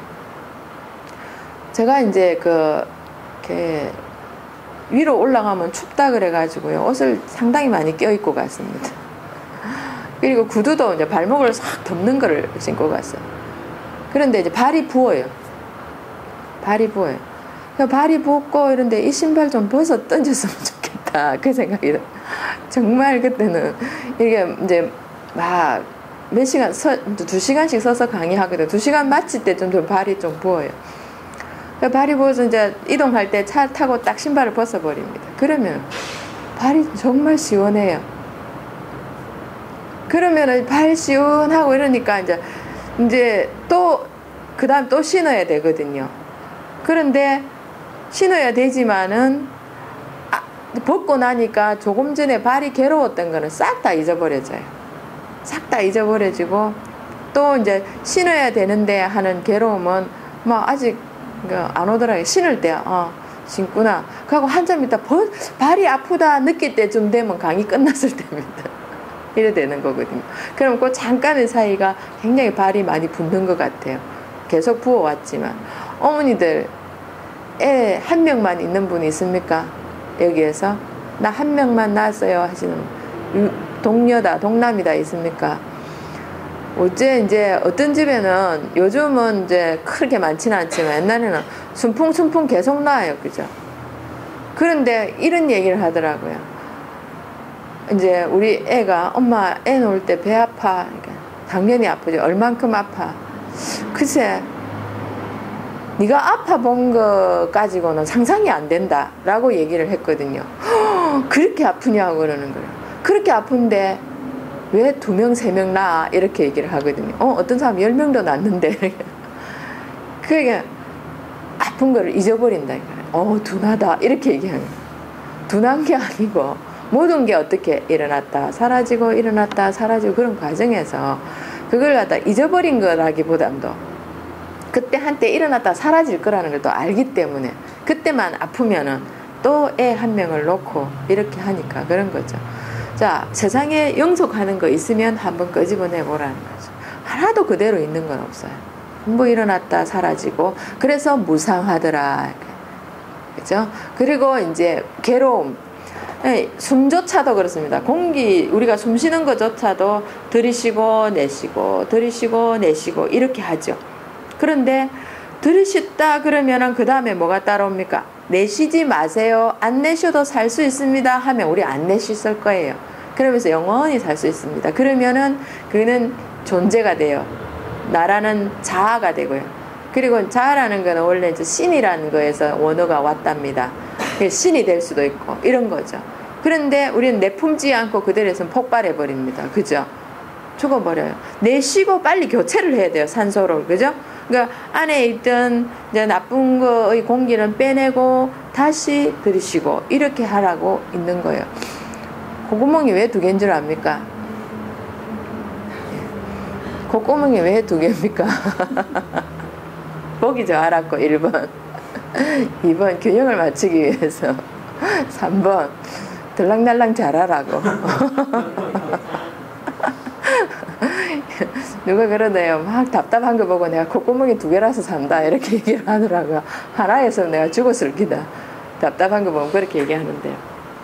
제가 이제 그 이렇게 위로 올라가면 춥다 그래가지고요 옷을 상당히 많이 껴입고 갔습니다. 그리고 구두도 이제 발목을 싹 덮는 거를 신고 갔어요. 그런데 이제 발이 부어요. 발이 부어요. 발이 부었고 이런데 이 신발 좀 벗어 던졌으면 좋겠다. 그 생각이 들어요. 정말 그때는 이게 이제 막 몇 시간 서, 두 시간씩 서서 강의하거든요. 두 시간 마칠 때 좀 발이 좀 부어요. 발이 부어서 이제 이동할 때 차 타고 딱 신발을 벗어버립니다. 그러면 발이 정말 시원해요. 그러면은 발 시원하고 이러니까 이제 이제 또 그 다음 또 신어야 되거든요. 그런데 신어야 되지만은 아, 벗고 나니까 조금 전에 발이 괴로웠던 거는 싹 다 잊어버려져요. 싹 다 잊어버려지고 또 이제 신어야 되는데 하는 괴로움은 막 아직 안 오더라고요. 신을 때 어, 신구나. 그리고 한참 있다 벌, 발이 아프다 느낄 때쯤 되면 강의 끝났을 때입니다. 이래 되는 거거든요. 그럼 그 잠깐의 사이가 굉장히 발이 많이 붓는 것 같아요. 계속 부어왔지만. 어머니들 애 한 명만 있는 분이 있습니까? 여기에서 나 한 명만 낳았어요 하시는 동녀다 동남이다 있습니까? 어째 이제 어떤 집에는 요즘은 이제 크게 많지는 않지만 옛날에는 순풍순풍 계속 나와요. 그죠? 그런데 이런 얘기를 하더라고요. 이제 우리 애가 엄마 애 놓을 때 배 아파. 그러니까 당연히 아프죠. 얼만큼 아파. 글쎄 네가 아파 본 거 가지고는 상상이 안 된다 라고 얘기를 했거든요. 그렇게 아프냐고 그러는 거예요. 그렇게 아픈데 왜 두 명, 세 명 낳아? 이렇게 얘기를 하거든요. 어, 어떤 사람 열 명도 낳는데. 그러니까 아픈 거를 잊어버린다. 어, 둔하다. 이렇게 얘기하는 거예요. 둔한 게 아니고 모든 게 어떻게 일어났다, 사라지고 일어났다, 사라지고 그런 과정에서 그걸 갖다 잊어버린 거라기보다도 그때 한때 일어났다 사라질 거라는 걸 또 알기 때문에 그때만 아프면은 또 애 한 명을 놓고 이렇게 하니까 그런 거죠. 자, 세상에 영속하는 거 있으면 한번 끄집어내 보라는 거죠. 하나도 그대로 있는 건 없어요. 전부 일어났다 사라지고 그래서 무상하더라. 그죠? 그리고 이제 괴로움. 숨조차도 그렇습니다. 공기 우리가 숨 쉬는 것조차도 들이쉬고 내쉬고 들이쉬고 내쉬고 이렇게 하죠. 그런데 들이쉬다 그러면은 그 다음에 뭐가 따라옵니까? 내쉬지 마세요. 안 내쉬어도 살 수 있습니다 하면 우리 안 내쉬을 거예요. 그러면서 영원히 살 수 있습니다. 그러면은 그는 존재가 돼요. 나라는 자아가 되고요. 그리고 자아라는 거는 원래 이제 신이라는 거에서 원어가 왔답니다. 신이 될 수도 있고 이런 거죠. 그런데 우리는 내품지 않고 그대로 있으면 폭발해 버립니다. 그죠? 죽어버려요. 내쉬고 빨리 교체를 해야 돼요. 산소로. 그죠? 그러니까 안에 있던 이제 나쁜 거의 공기는 빼내고 다시 들이쉬고 이렇게 하라고 있는 거예요. 콧구멍이 왜 두 개인 줄 압니까? 콧구멍이 왜 두 개입니까? 보기죠. 알았고 일 번 이 번 균형을 맞추기 위해서 삼 번 들락날락 잘하라고 누가 그러네요. 막 답답한 거 보고 내가 콧구멍이 두 개라서 산다 이렇게 얘기를 하더라고요. 하나에서 내가 죽었을 기다. 답답한 거 보면 그렇게 얘기하는데요.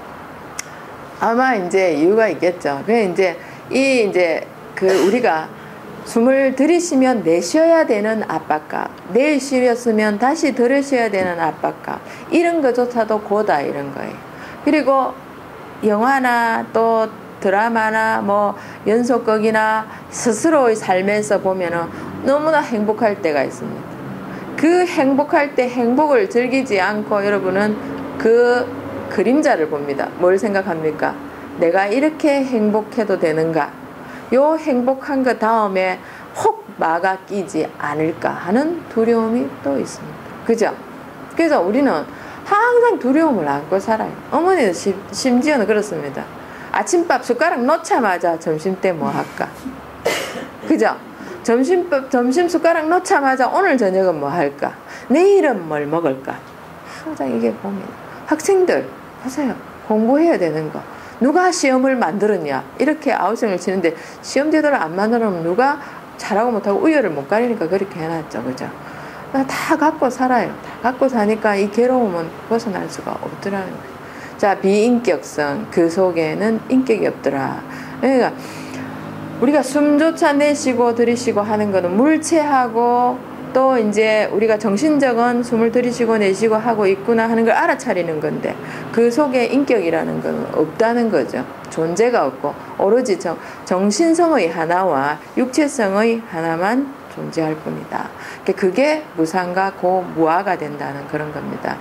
아마 이제 이유가 있겠죠. 그 이제 이 이제 그 우리가 숨을 들이쉬면 내쉬어야 되는 압박감, 내쉬었으면 다시 들이쉬어야 되는 압박감, 이런 것조차도 고다 이런 거예요. 그리고 영화나 또 드라마나 뭐 연속극이나 스스로의 삶에서 보면은 너무나 행복할 때가 있습니다. 그 행복할 때 행복을 즐기지 않고 여러분은 그 그림자를 봅니다. 뭘 생각합니까? 내가 이렇게 행복해도 되는가? 요 행복한 것 다음에 혹 마가 끼지 않을까 하는 두려움이 또 있습니다. 그죠? 그래서 우리는 항상 두려움을 안고 살아요. 어머니는 시, 심지어는 그렇습니다. 아침밥 숟가락 놓자마자 점심 때 뭐 할까? 그죠? 점심밥, 점심 숟가락 놓자마자 오늘 저녁은 뭐 할까? 내일은 뭘 먹을까? 항상 이게 고민. 학생들, 보세요. 공부해야 되는 거. 누가 시험을 만들었냐? 이렇게 아우성을 치는데 시험 제도를 안 만들어놓으면 누가 잘하고 못하고 우열을 못 가리니까 그렇게 해놨죠. 그죠? 다 갖고 살아요. 다 갖고 사니까 이 괴로움은 벗어날 수가 없더라는 거예요. 자, 비인격성. 그 속에는 인격이 없더라. 그러니까 우리가 숨조차 내쉬고 들이쉬고 하는 거는 물체하고 또 이제 우리가 정신적인 숨을 들이쉬고 내쉬고 하고 있구나 하는 걸 알아차리는 건데 그 속에 인격이라는 건 없다는 거죠. 존재가 없고 오로지 정, 정신성의 하나와 육체성의 하나만 존재할 뿐이다. 그게 무상과 고무아가 된다는 그런 겁니다.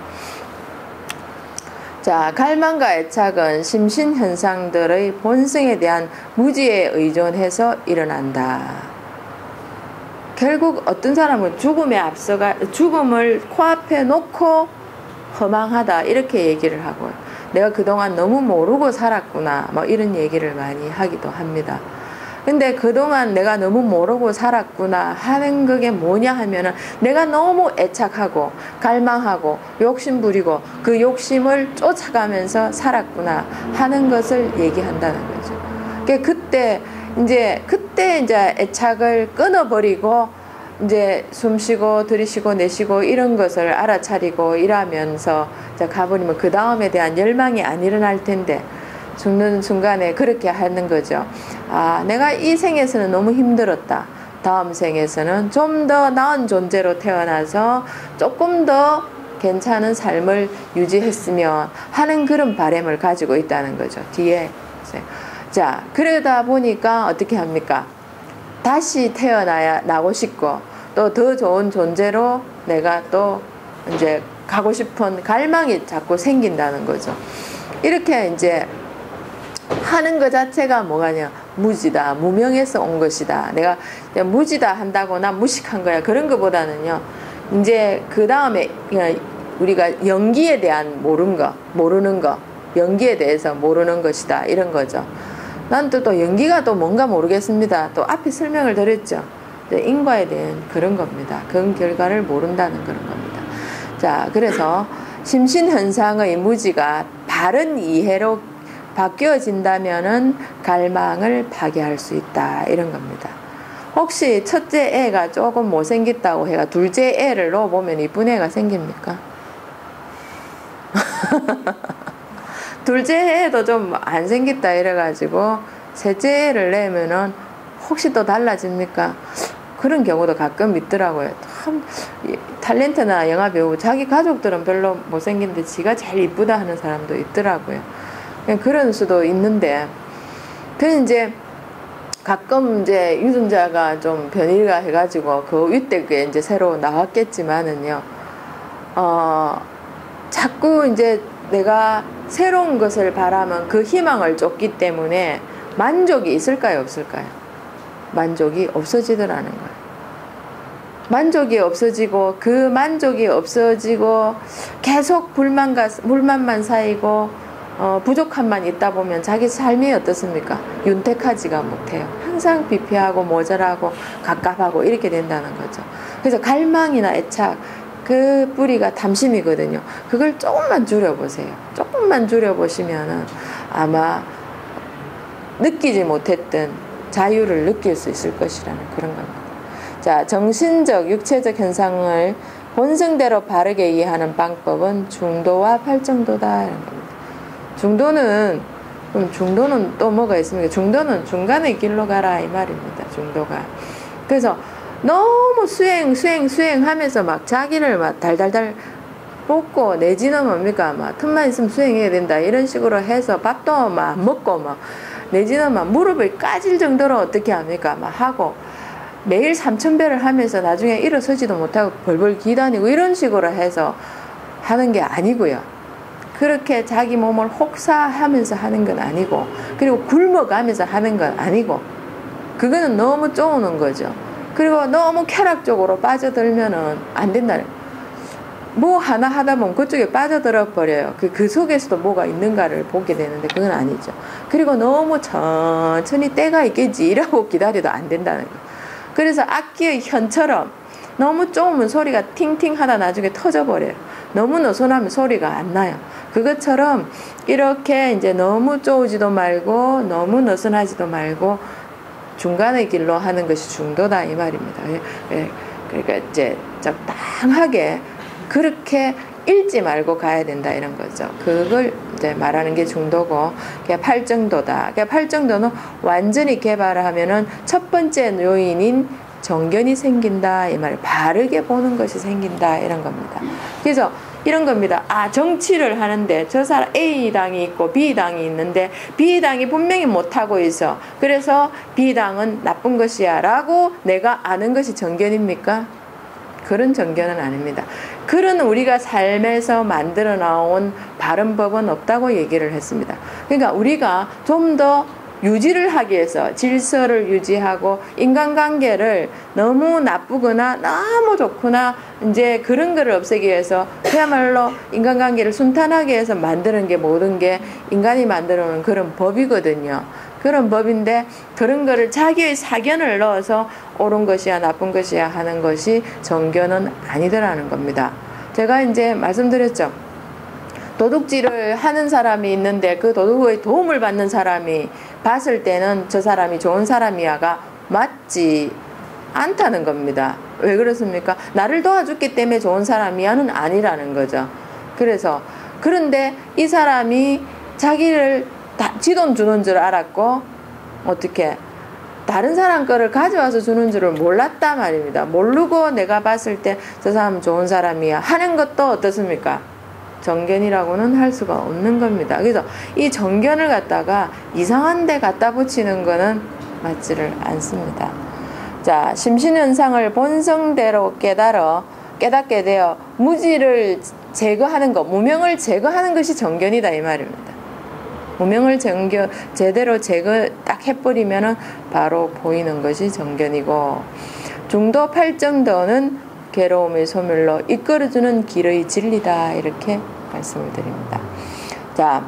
자, 갈망과 애착은 심신현상들의 본성에 대한 무지에 의존해서 일어난다. 결국 어떤 사람은 죽음에 앞서가 죽음을 코앞에 놓고 허망하다 이렇게 얘기를 하고요. 내가 그동안 너무 모르고 살았구나 뭐 이런 얘기를 많이 하기도 합니다. 근데 그동안 내가 너무 모르고 살았구나 하는 그게 뭐냐 하면은 내가 너무 애착하고 갈망하고 욕심 부리고 그 욕심을 쫓아가면서 살았구나 하는 것을 얘기한다는 거죠. 그때 이제 그때 이제 애착을 끊어버리고 이제 숨쉬고 들이쉬고 내쉬고 이런 것을 알아차리고 일하면서 가버리면 그 다음에 대한 열망이 안 일어날 텐데 죽는 순간에 그렇게 하는 거죠. 아, 내가 이 생에서는 너무 힘들었다. 다음 생에서는 좀 더 나은 존재로 태어나서 조금 더 괜찮은 삶을 유지했으면 하는 그런 바람을 가지고 있다는 거죠. 뒤에. 자, 그러다 보니까 어떻게 합니까? 다시 태어나야 나고 싶고 또 더 좋은 존재로 내가 또 이제 가고 싶은 갈망이 자꾸 생긴다는 거죠. 이렇게 이제 하는 것 자체가 뭐가냐? 무지다. 무명에서 온 것이다. 내가 무지다 한다거나 무식한 거야. 그런 것보다는요. 이제 그 다음에 우리가 연기에 대한 모르는 거, 모르는 거, 연기에 대해서 모르는 것이다. 이런 거죠. 난 또 또 연기가 또 뭔가 모르겠습니다. 또 앞에 설명을 드렸죠. 인과에 대한 그런 겁니다. 그 결과를 모른다는 그런 겁니다. 자, 그래서 심신현상의 무지가 바른 이해로 바뀌어진다면은 갈망을 파괴할 수 있다. 이런 겁니다. 혹시 첫째 애가 조금 못생겼다고 해가 둘째 애를 넣어보면 이쁜 애가 생깁니까? 둘째 애도 좀 안 생겼다 이래가지고 셋째 애를 내면은 혹시 또 달라집니까? 그런 경우도 가끔 있더라고요. 참 탤런트나 영화배우 자기 가족들은 별로 못생긴데 지가 제일 이쁘다 하는 사람도 있더라고요. 그런 수도 있는데 그 이제 가끔 이제 유전자가 좀 변이가 해가지고 그 윗대 게 이제 새로 나왔겠지만은요. 어 자꾸 이제 내가 새로운 것을 바라면 그 희망을 쫓기 때문에 만족이 있을까요, 없을까요? 만족이 없어지더라는 거예요. 만족이 없어지고 그 만족이 없어지고 계속 불만과 불만만 쌓이고 어, 부족함만 있다 보면 자기 삶이 어떻습니까? 윤택하지가 못해요. 항상 비피하고 모자라고 갑갑하고 이렇게 된다는 거죠. 그래서 갈망이나 애착 그 뿌리가 탐심이거든요. 그걸 조금만 줄여보세요. 조금만 줄여보시면은 아마 느끼지 못했던 자유를 느낄 수 있을 것이라는 그런 겁니다. 자, 정신적, 육체적 현상을 본성대로 바르게 이해하는 방법은 중도와 팔정도다 이런 겁니다. 중도는 그럼 중도는 또 뭐가 있습니까? 중도는 중간의 길로 가라 이 말입니다. 중도가. 그래서 너무 수행 수행 수행 하면서 막 자기를 막 달달달 볶고 내지는 뭡니까? 막 틈만 있으면 수행해야 된다 이런 식으로 해서 밥도 막 먹고 막 내지는 막 무릎을 까질 정도로 어떻게 합니까? 막 하고 매일 삼천 배를 하면서 나중에 일어서지도 못하고 벌벌 기다니고 이런 식으로 해서 하는 게 아니고요. 그렇게 자기 몸을 혹사하면서 하는 건 아니고 그리고 굶어가면서 하는 건 아니고 그거는 너무 쪼우는 거죠. 그리고 너무 쾌락적으로 빠져들면은 안 된다는 뭐 하나 하다 보면 그쪽에 빠져들어 버려요. 그, 그 속에서도 뭐가 있는가를 보게 되는데 그건 아니죠. 그리고 너무 천천히 때가 있겠지 이라고 기다려도 안 된다는 거. 그래서 악기의 현처럼 너무 쪼으면 소리가 팅팅 하다 나중에 터져버려요. 너무 느슨하면 소리가 안 나요. 그것처럼 이렇게 이제 너무 쪼우지도 말고 너무 느슨하지도 말고 중간의 길로 하는 것이 중도다 이 말입니다. 예, 그러니까 이제 적당하게 그렇게 읽지 말고 가야 된다 이런 거죠. 그걸 이제 말하는 게 중도고, 그게 팔정도다. 그러니까 팔정도는 완전히 개발하면은 첫 번째 요인인 정견이 생긴다 이 말. 바르게 보는 것이 생긴다 이런 겁니다. 그래서 이런 겁니다. 아, 정치를 하는데 저 사람 A당이 있고 B당이 있는데 B당이 분명히 못하고 있어. 그래서 B당은 나쁜 것이야 라고 내가 아는 것이 정견입니까? 그런 정견은 아닙니다. 그런 우리가 삶에서 만들어 나온 바른 법은 없다고 얘기를 했습니다. 그러니까 우리가 좀 더 유지를 하기 위해서 질서를 유지하고 인간관계를 너무 나쁘거나 너무 좋거나 이제 그런 거를 없애기 위해서 그야말로 인간관계를 순탄하게 해서 만드는 게 모든 게 인간이 만들어 놓은 그런 법이거든요. 그런 법인데 그런 거를 자기의 사견을 넣어서 옳은 것이야 나쁜 것이야 하는 것이 정견은 아니더라는 겁니다. 제가 이제 말씀드렸죠. 도둑질을 하는 사람이 있는데 그 도둑의 도움을 받는 사람이 봤을 때는 저 사람이 좋은 사람이야가 맞지 않다는 겁니다. 왜 그렇습니까? 나를 도와줬기 때문에 좋은 사람이야는 아니라는 거죠. 그래서 그런데 이 사람이 자기를 지 돈 주는 줄 알았고 어떻게 다른 사람 거를 가져와서 주는 줄을 몰랐단 말입니다. 모르고 내가 봤을 때 저 사람은 좋은 사람이야 하는 것도 어떻습니까? 정견이라고는 할 수가 없는 겁니다. 그래서 이 정견을 갖다가 이상한 데 갖다 붙이는 거는 맞지를 않습니다. 자, 심신현상을 본성대로 깨달아 깨닫게 되어 무지를 제거하는 것, 무명을 제거하는 것이 정견이다 이 말입니다. 무명을 정겨, 제대로 제거 딱 해버리면은 바로 보이는 것이 정견이고, 중도 팔정도는 괴로움의 소멸로 이끌어주는 길의 진리다 이렇게 말씀을 드립니다. 자,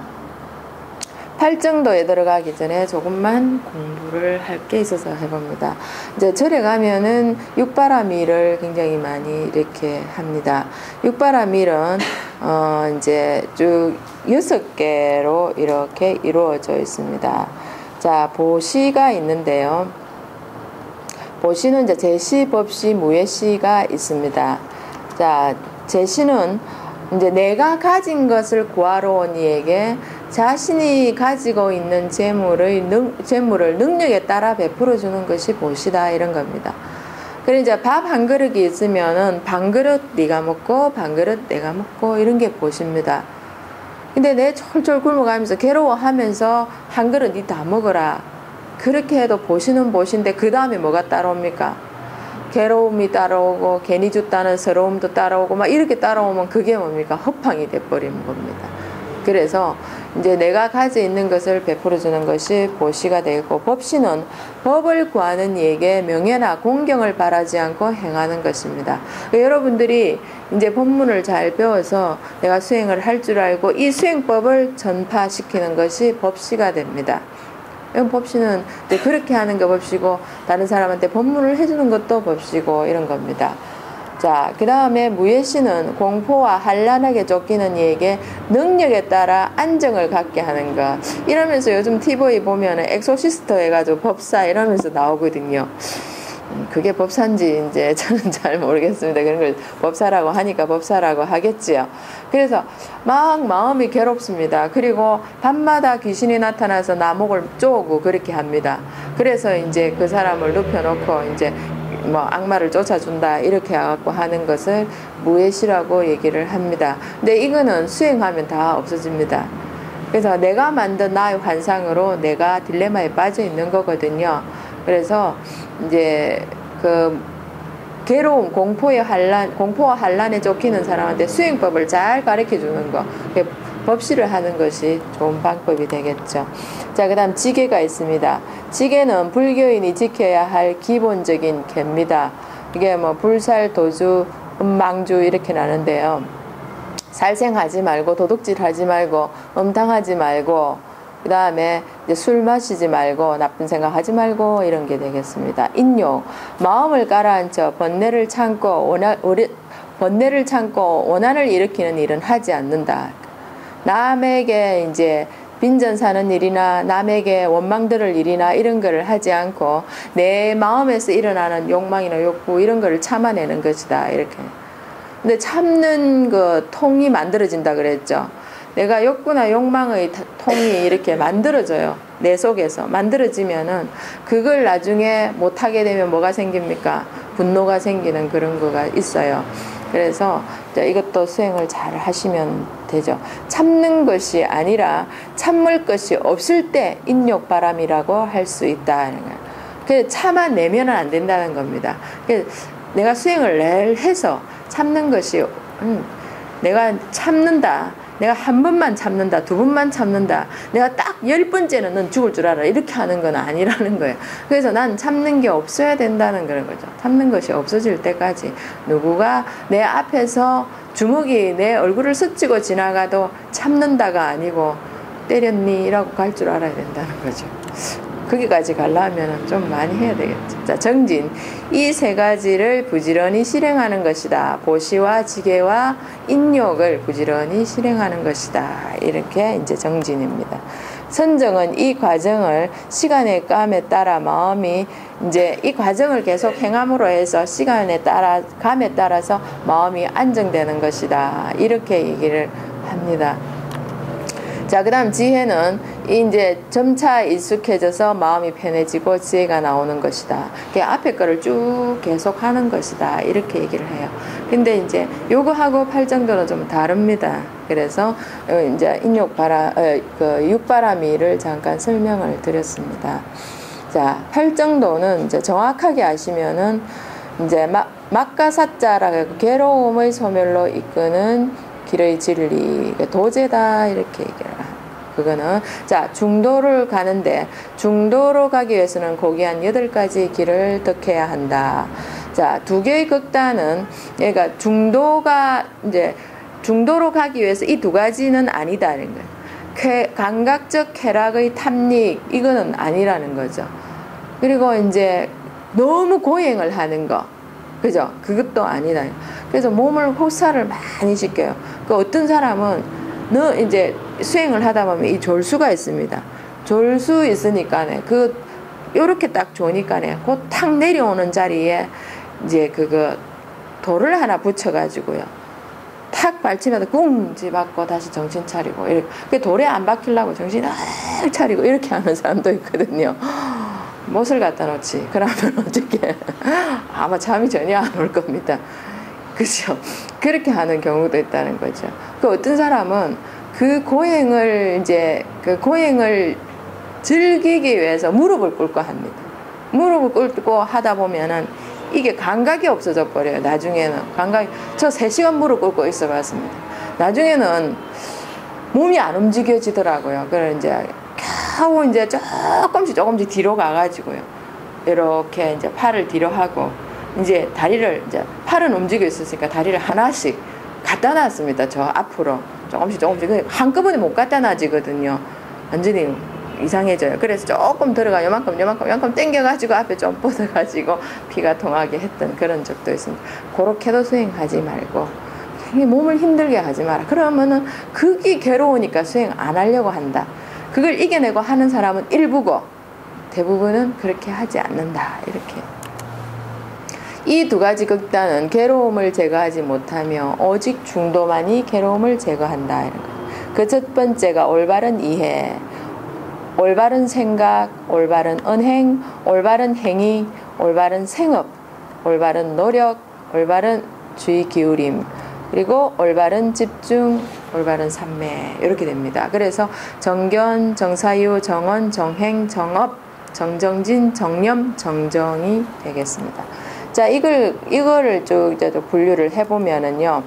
팔정도에 들어가기 전에 조금만 공부를 할 게 있어서 해봅니다. 이제 절에 가면은 육바라밀을 굉장히 많이 이렇게 합니다. 육바라밀은 어 이제 쭉 여섯 개로 이렇게 이루어져 있습니다. 자, 보시가 있는데요. 보시는 이제 제시, 법시, 무예시가 있습니다. 자, 제시는 이제 내가 가진 것을 구하러 온 이에게 자신이 가지고 있는 재물의 능, 재물을 능력에 따라 베풀어 주는 것이 보시다 이런 겁니다. 그리고 이제 밥 한 그릇이 있으면은 반 그릇 네가 먹고 반 그릇 내가 먹고 이런 게 보십니다. 근데 내 철철 굶어가면서 괴로워하면서 한 그릇 니 다 먹어라. 그렇게 해도 보시는 보신데 그 다음에 뭐가 따라옵니까? 괴로움이 따라오고 괜히 줬다는 서러움도 따라오고 막 이렇게 따라오면 그게 뭡니까? 허팡이 돼버리는 겁니다. 그래서 이제 내가 가지고 있는 것을 베풀어 주는 것이 보시가 되고, 법시는 법을 구하는 이에게 명예나 공경을 바라지 않고 행하는 것입니다. 그러니까 여러분들이 이제 법문을 잘 배워서 내가 수행을 할 줄 알고 이 수행법을 전파시키는 것이 법시가 됩니다. 법시는 그렇게 하는 게 법시고 다른 사람한테 법문을 해주는 것도 법시고 이런 겁니다. 자, 그 다음에 무예시는 공포와 한란하게 쫓기는 이에게 능력에 따라 안정을 갖게 하는 것. 이러면서 요즘 티비 보면은 엑소시스트 해가지고 법사 이러면서 나오거든요. 그게 법사인지 이제 저는 잘 모르겠습니다. 그런 걸 법사라고 하니까 법사라고 하겠지요. 그래서 막 마음이 괴롭습니다. 그리고 밤마다 귀신이 나타나서 나목을 쪼고 그렇게 합니다. 그래서 이제 그 사람을 눕혀놓고 이제 뭐 악마를 쫓아준다 이렇게 해갖고 하는 것을 무예시라고 얘기를 합니다. 근데 이거는 수행하면 다 없어집니다. 그래서 내가 만든 나의 환상으로 내가 딜레마에 빠져 있는 거거든요. 그래서 이제 그 괴로움, 공포의 환란, 공포와 환란에 쫓기는 사람한테 수행법을 잘 가르쳐 주는 거, 법시를 하는 것이 좋은 방법이 되겠죠. 자, 그 다음 지계가 있습니다. 지계는 불교인이 지켜야 할 기본적인 계입니다. 이게 뭐 불살, 도주, 음망주 이렇게 나는데요. 살생하지 말고, 도둑질하지 말고, 음탕하지 말고, 그 다음에 술 마시지 말고, 나쁜 생각하지 말고 이런 게 되겠습니다. 인욕, 마음을 가라앉혀 번뇌를 참고 원한, 번뇌를 참고 원한을 일으키는 일은 하지 않는다. 남에게 이제 빈전 사는 일이나 남에게 원망 들을 일이나 이런 거를 하지 않고 내 마음에서 일어나는 욕망이나 욕구 이런 거를 참아내는 것이다. 이렇게. 근데 참는 그 통이 만들어진다 그랬죠. 내가 욕구나 욕망의 통이 이렇게 만들어져요. 내 속에서 만들어지면은 그걸 나중에 못하게 되면 뭐가 생깁니까? 분노가 생기는 그런 거가 있어요. 그래서 이것도 수행을 잘 하시면 되죠. 참는 것이 아니라 참을 것이 없을 때 인욕바람이라고 할 수 있다. 그래서 참아내면 안 된다는 겁니다. 그래서 내가 수행을 늘 해서 참는 것이 음, 내가 참는다. 내가 한 번만 참는다, 두 번만 참는다, 내가 딱 열 번째는 넌 죽을 줄 알아 이렇게 하는 건 아니라는 거예요. 그래서 난 참는 게 없어야 된다는 그런 거죠. 참는 것이 없어질 때까지 누구가 내 앞에서 주먹이 내 얼굴을 스치고 지나가도 참는다가 아니고 때렸니? 라고 갈 줄 알아야 된다는 거죠. 거기까지 가려면 좀 많이 해야 되겠죠. 자, 정진. 이 세 가지를 부지런히 실행하는 것이다. 보시와 지계와 인욕을 부지런히 실행하는 것이다. 이렇게 이제 정진입니다. 선정은 이 과정을 시간의 감에 따라 마음이 이제 이 과정을 계속 행함으로 해서 시간에 따라 감에 따라서 마음이 안정되는 것이다. 이렇게 얘기를 합니다. 자, 그 다음 지혜는 이제 점차 익숙해져서 마음이 편해지고 지혜가 나오는 것이다. 앞에 거를 쭉 계속 하는 것이다. 이렇게 얘기를 해요. 근데 이제 요거하고 팔정도는 좀 다릅니다. 그래서 이제 인욕바람, 그 육바람이를 잠깐 설명을 드렸습니다. 자, 팔정도는 이제 정확하게 아시면은 이제 막, 막가사자라고 괴로움의 소멸로 이끄는 길의 진리, 도제다 이렇게 얘기를 합니다. 그거는 자 중도를 가는데 중도로 가기 위해서는 고귀한 여덟 가지 길을 덕해야 한다. 자, 두 개의 극단은 그러니까 중도가 이제 중도로 가기 위해서 이 두 가지는 아니다는 거예요. 쾌, 감각적 쾌락의 탐닉 이거는 아니라는 거죠. 그리고 이제 너무 고행을 하는 거. 그죠? 그것도 아니다. 그래서 몸을 혹사를 많이 시켜요. 그 어떤 사람은 너 이제 수행을 하다 보면 이 졸수가 있습니다. 졸수 있으니까네 그 요렇게 딱 좋으니까네 그 탁 내려오는 자리에 이제 그거 돌을 하나 붙여가지고요. 탁 발치면 꿍지 받고 다시 정신 차리고 이렇게 그 돌에 안 박히려고 정신 딱 차리고 이렇게 하는 사람도 있거든요. 못을 갖다 놓지. 그러면 어떻게 아마 잠이 전혀 안 올 겁니다. 그죠? 그렇게 하는 경우도 있다는 거죠. 그 어떤 사람은 그 고행을 이제 그 고행을 즐기기 위해서 무릎을 꿇고 합니다. 무릎을 꿇고 하다 보면은 이게 감각이 없어져 버려요. 나중에는 감각이 저 세 시간 무릎 꿇고 있어 봤습니다. 나중에는 몸이 안 움직여지더라고요. 그래서 이제 겨우 이제 조금씩 조금씩 뒤로 가가지고요. 이렇게 이제 팔을 뒤로 하고 이제 다리를 이제 팔은 움직여 있었으니까 다리를 하나씩 갖다 놨습니다. 저 앞으로 조금씩 조금씩 한꺼번에 못 갖다 놔지거든요. 완전히 이상해져요. 그래서 조금 들어가 요만큼 요만큼 요만큼 당겨가지고 앞에 좀 뻗어가지고 피가 통하게 했던 그런 적도 있습니다. 그렇게도 수행하지 말고 몸을 힘들게 하지 마라. 그러면은 그게 괴로우니까 수행 안 하려고 한다. 그걸 이겨내고 하는 사람은 일부고 대부분은 그렇게 하지 않는다. 이렇게. 이 두 가지 극단은 괴로움을 제거하지 못하며 오직 중도만이 괴로움을 제거한다. 그 첫 번째가 올바른 이해, 올바른 생각, 올바른 언행, 올바른 행위, 올바른 생업, 올바른 노력, 올바른 주의 기울임, 그리고 올바른 집중, 올바른 삼매 이렇게 됩니다. 그래서 정견, 정사유, 정언, 정행, 정업, 정정진, 정념, 정정이 되겠습니다. 자, 이걸, 이거를 쭉 이제 분류를 해보면은요.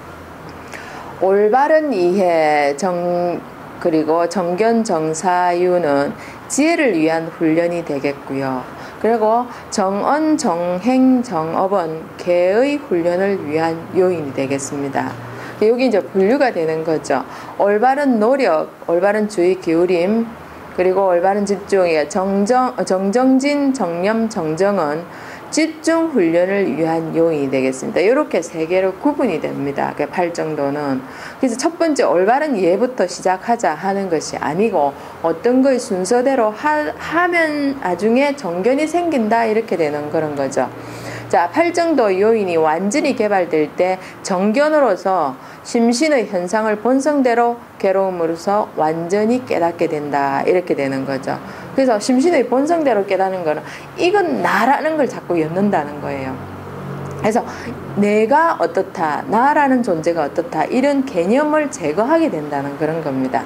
올바른 이해, 정, 그리고 정견, 정사유는 지혜를 위한 훈련이 되겠고요. 그리고 정언, 정행, 정업은 개의 훈련을 위한 요인이 되겠습니다. 여기 이제 분류가 되는 거죠. 올바른 노력, 올바른 주의 기울임, 그리고 올바른 집중이에요. 정정, 정정진, 정념, 정정은 집중 훈련을 위한 요인이 되겠습니다. 이렇게 세 개로 구분이 됩니다. 그 팔정도는. 그래서 첫 번째 올바른 이해부터 시작하자 하는 것이 아니고 어떤 거의 순서대로 하, 하면 나중에 정견이 생긴다 이렇게 되는 그런 거죠. 자, 팔정도 요인이 완전히 개발될 때 정견으로서 심신의 현상을 본성대로 괴로움으로서 완전히 깨닫게 된다 이렇게 되는 거죠. 그래서 심신의 본성대로 깨닫는 거는 이건 나라는 걸 자꾸 엿는다는 거예요. 그래서 내가 어떻다, 나라는 존재가 어떻다 이런 개념을 제거하게 된다는 그런 겁니다.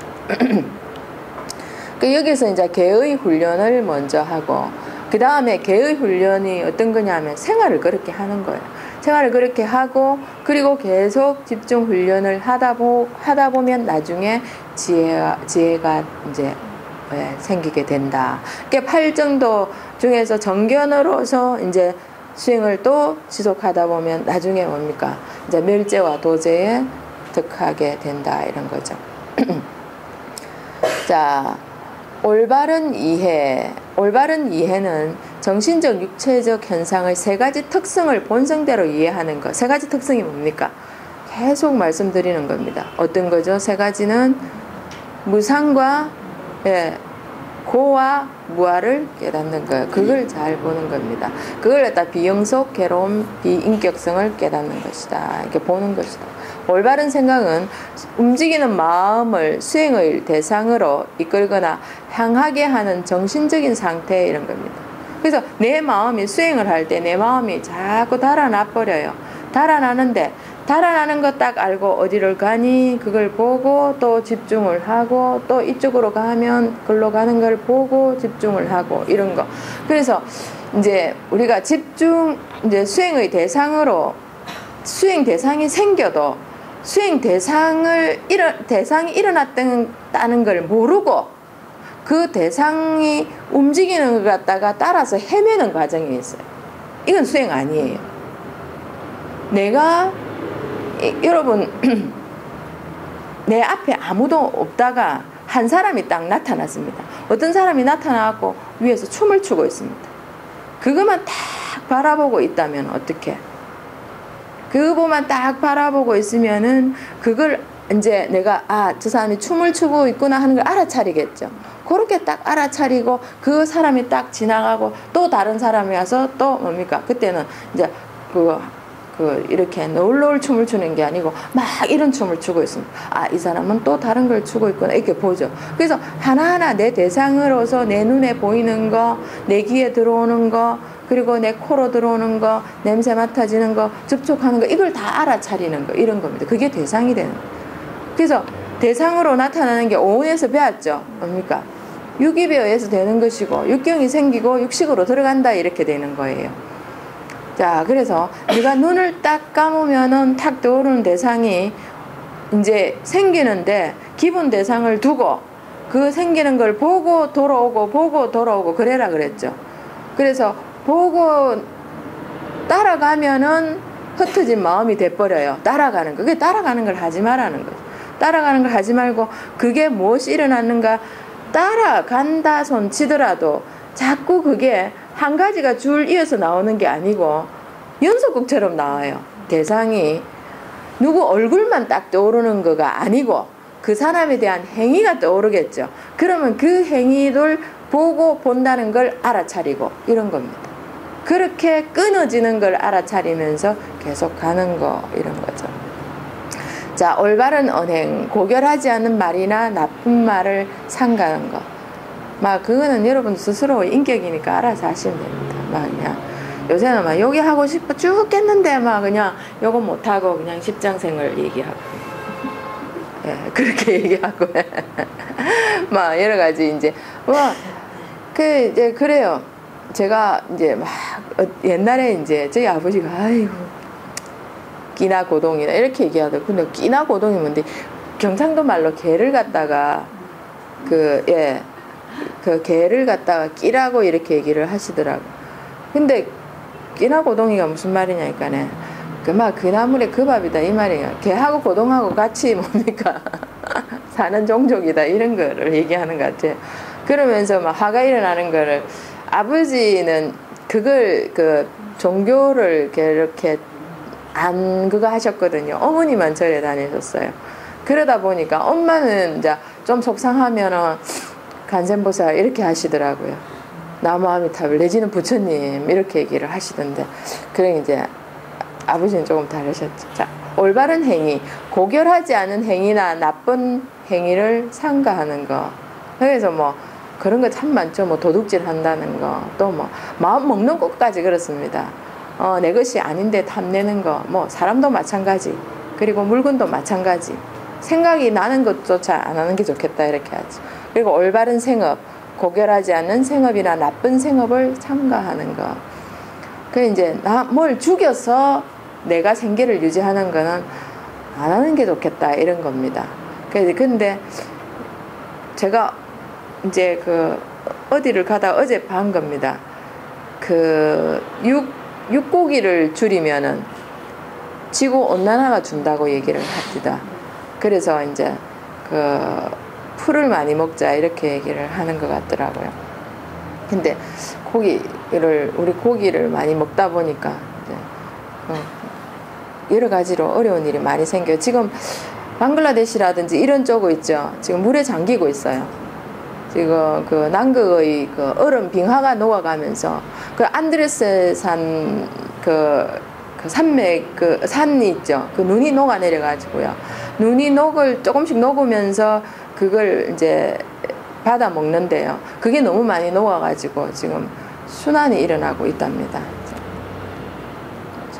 여기서 이제 개의 훈련을 먼저 하고 그 다음에 개의 훈련이 어떤 거냐면 생활을 그렇게 하는 거예요. 생활을 그렇게 하고 그리고 계속 집중 훈련을 하다, 보, 하다 보면 나중에 지혜가, 지혜가 이제 네, 생기게 된다. 그러니까 팔정도 중에서 정견으로서 이제 수행을 또 지속하다 보면 나중에 뭡니까? 이제 멸제와 도제에 득하게 된다 이런 거죠. 자, 올바른 이해. 올바른 이해는 정신적, 육체적 현상의 세 가지 특성을 본성대로 이해하는 것. 세 가지 특성이 뭡니까? 계속 말씀드리는 겁니다. 어떤 거죠? 세 가지는 무상과 예, 고와 무아를 깨닫는 거예요. 그걸 잘 보는 겁니다. 그걸 갖다 비영속, 괴로움, 비인격성을 깨닫는 것이다. 이렇게 보는 것이다. 올바른 생각은 움직이는 마음을 수행의 대상으로 이끌거나 향하게 하는 정신적인 상태 이런 겁니다. 그래서 내 마음이 수행을 할 때 내 마음이 자꾸 달아나 버려요. 달아나는데 달아나는 거 딱 알고 어디를 가니 그걸 보고 또 집중을 하고 또 이쪽으로 가면 글로 가는 걸 보고 집중을 하고 이런 거. 그래서 이제 우리가 집중 이제 수행의 대상으로 수행 대상이 생겨도 수행 대상을 일어, 대상이 일어났다는 걸 모르고 그 대상이 움직이는 것 갖다가 따라서 헤매는 과정이 있어요. 이건 수행 아니에요. 내가 이, 여러분 내 앞에 아무도 없다가 한 사람이 딱 나타났습니다. 어떤 사람이 나타나고 위에서 춤을 추고 있습니다. 그것만 딱 바라보고 있다면 어떻게? 그거만 딱 바라보고 있으면은 그걸 이제 내가 아, 저 사람이 춤을 추고 있구나 하는 걸 알아차리겠죠. 그렇게 딱 알아차리고 그 사람이 딱 지나가고 또 다른 사람이 와서 또 뭡니까? 그때는 이제 그 그 이렇게 노을노을 춤을 추는 게 아니고 막 이런 춤을 추고 있습니다. 아, 이 사람은 또 다른 걸 추고 있구나 이렇게 보죠. 그래서 하나하나 내 대상으로서 내 눈에 보이는 거, 내 귀에 들어오는 거, 그리고 내 코로 들어오는 거, 냄새 맡아지는 거, 접촉하는 거 이걸 다 알아차리는 거 이런 겁니다. 그게 대상이 되는 거예요. 그래서 대상으로 나타나는 게 오온에서 배웠죠. 뭡니까? 육입에 의해서 되는 것이고 육경이 생기고 육식으로 들어간다 이렇게 되는 거예요. 자, 그래서 네가 눈을 딱 감으면은 탁 떠오르는 대상이 이제 생기는데 기본 대상을 두고 그 생기는 걸 보고 돌아오고 보고 돌아오고 그래라 그랬죠. 그래서 보고 따라가면은 흩어진 마음이 돼버려요. 따라가는 거. 그게 따라가는 걸 하지 말라는 거죠. 따라가는 걸 하지 말고 그게 무엇이 일어났는가 따라간다 손 치더라도 자꾸 그게 한 가지가 줄 이어서 나오는 게 아니고 연속극처럼 나와요. 대상이 누구 얼굴만 딱 떠오르는 거가 아니고 그 사람에 대한 행위가 떠오르겠죠. 그러면 그 행위를 보고 본다는 걸 알아차리고 이런 겁니다. 그렇게 끊어지는 걸 알아차리면서 계속 가는 거 이런 거죠. 자, 올바른 언행, 고결하지 않은 말이나 나쁜 말을 삼가는 거. 막 그거는 여러분 스스로 인격이니까 알아서 하시면 됩니다. 막 그냥 요새는 막 여기 하고 싶어 죽겠는데 막 그냥 요거 못하고 그냥 십장생을 얘기하고 예, 그렇게 얘기하고 막 여러 가지 이제 뭐그 이제 그래요. 제가 이제 막 옛날에 이제 저희 아버지가 아이고 끼나 고동이나 이렇게 얘기하더라고요. 근데 끼나 고동이 뭔데 경상도 말로 개를 갖다가 그 예 그 개를 갖다가 끼라고 이렇게 얘기를 하시더라고. 근데 끼나 고동이가 무슨 말이냐니까네. 그 막 그 나물에 그 밥이다 이 말이에요. 개하고 고동하고 같이 뭡니까 사는 종족이다 이런 거를 얘기하는 것 같아요. 그러면서 막 화가 일어나는 거를 아버지는 그걸 그 종교를 이렇게 안 그거 하셨거든요. 어머니만 절에 다니셨어요. 그러다 보니까 엄마는 이제 좀 속상하면은 간센보살 이렇게 하시더라고요. 나무아미타불 내지는 부처님 이렇게 얘기를 하시던데 그래 이제 아버지는 조금 다르셨죠. 자, 올바른 행위, 고결하지 않은 행위나 나쁜 행위를 삼가하는 거. 그래서 뭐 그런 거 참 많죠. 뭐 도둑질 한다는 거, 또 뭐 마음 먹는 것까지 그렇습니다. 어, 내 것이 아닌데 탐내는 거, 뭐 사람도 마찬가지, 그리고 물건도 마찬가지. 생각이 나는 것조차 안 하는 게 좋겠다 이렇게 하죠. 그리고 올바른 생업, 고결하지 않은 생업이나 나쁜 생업을 삼가하는 거. 그 이제 나 뭘 죽여서 내가 생계를 유지하는 거는 안 하는 게 좋겠다 이런 겁니다. 근데 제가 이제 그 어디를 가다 어제 본 겁니다. 그 육 육고기를 줄이면은 지구 온난화가 준다고 얘기를 합니다. 그래서 이제 그 풀을 많이 먹자 이렇게 얘기를 하는 것 같더라고요. 근데 고기를 우리 고기를 많이 먹다 보니까 이제 여러 가지로 어려운 일이 많이 생겨요. 지금 방글라데시라든지 이런 쪽은 있죠. 지금 물에 잠기고 있어요. 지금 그 남극의 그 얼음 빙하가 녹아가면서 그 안드레스산 그, 그 산맥 그 산이 있죠. 그 눈이 녹아 내려가지고요. 눈이 녹을 조금씩 녹으면서 그걸 이제 받아 먹는데요. 그게 너무 많이 녹아가지고 지금 순환이 일어나고 있답니다. 자,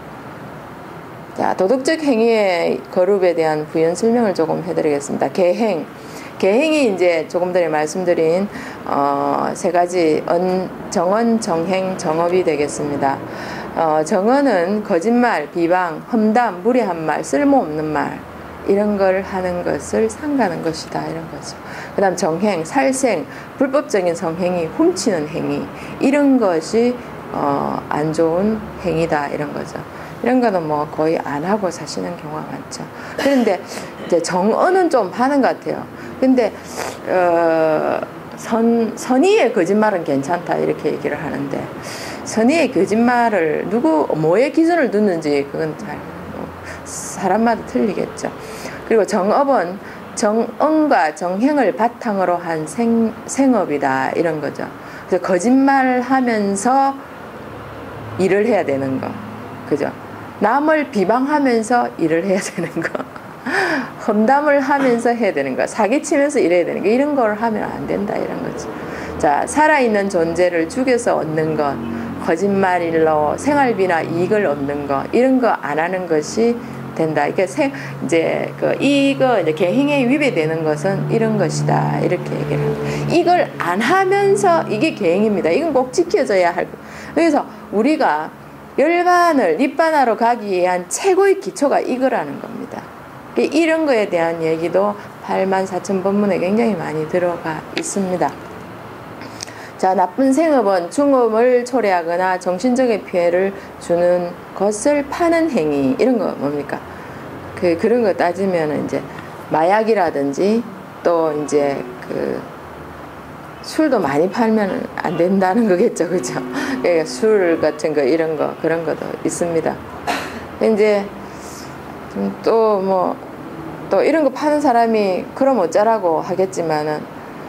자 도덕적 행위의 거룹에 대한 부연 설명을 조금 해드리겠습니다. 계행. 계행이 이제 조금 전에 말씀드린 어, 세 가지 언, 정언, 정행, 정업이 되겠습니다. 어, 정언은 거짓말, 비방, 험담, 무례한 말, 쓸모없는 말 이런 걸 하는 것을 삼가는 것이다 이런 거죠. 그 다음 정행, 살생, 불법적인 성행위, 훔치는 행위 이런 것이 어, 안 좋은 행위다 이런 거죠. 이런 거는 뭐 거의 안 하고 사시는 경우가 많죠. 그런데 이제 정언은 좀 하는 것 같아요. 근데 어, 선, 선의의 거짓말은 괜찮다 이렇게 얘기를 하는데 선의의 거짓말을 누구 뭐에 기준을 두는지 그건 잘 사람마다 틀리겠죠. 그리고 정업은 정언과 정행을 바탕으로 한 생, 생업이다 이런 거죠. 그래서 거짓말하면서 일을 해야 되는 거, 그죠? 남을 비방하면서 일을 해야 되는 거, 험담을 하면서 해야 되는 거, 사기치면서 일해야 되는 거, 이런 걸 하면 안 된다 이런 거죠. 자, 살아있는 존재를 죽여서 얻는 것, 거짓말로 생활비나 이익을 얻는 것, 이런 거 안 하는 것이 된다. 이게 생, 이제 그 이거 이제 계행에 위배되는 것은 이런 것이다 이렇게 얘기를 합니다. 이걸 안 하면서 이게 계행입니다. 이건 꼭 지켜져야 할. 그래서 우리가 열반을 니bbāna로 가기 위한 최고의 기초가 이거라는 겁니다. 이런 거에 대한 얘기도 팔만 사천 법문에 굉장히 많이 들어가 있습니다. 자, 나쁜 생업은 중음을 초래하거나 정신적인 피해를 주는 것을 파는 행위. 이런 거 뭡니까? 그, 그런 거 따지면 이제 마약이라든지 또 이제 그 술도 많이 팔면 안 된다는 거겠죠, 그죠? 그러니까 술 같은 거 이런 거 그런 것도 있습니다. 이제 또 뭐 또 이런 거 파는 사람이 그럼 어쩌라고 하겠지만은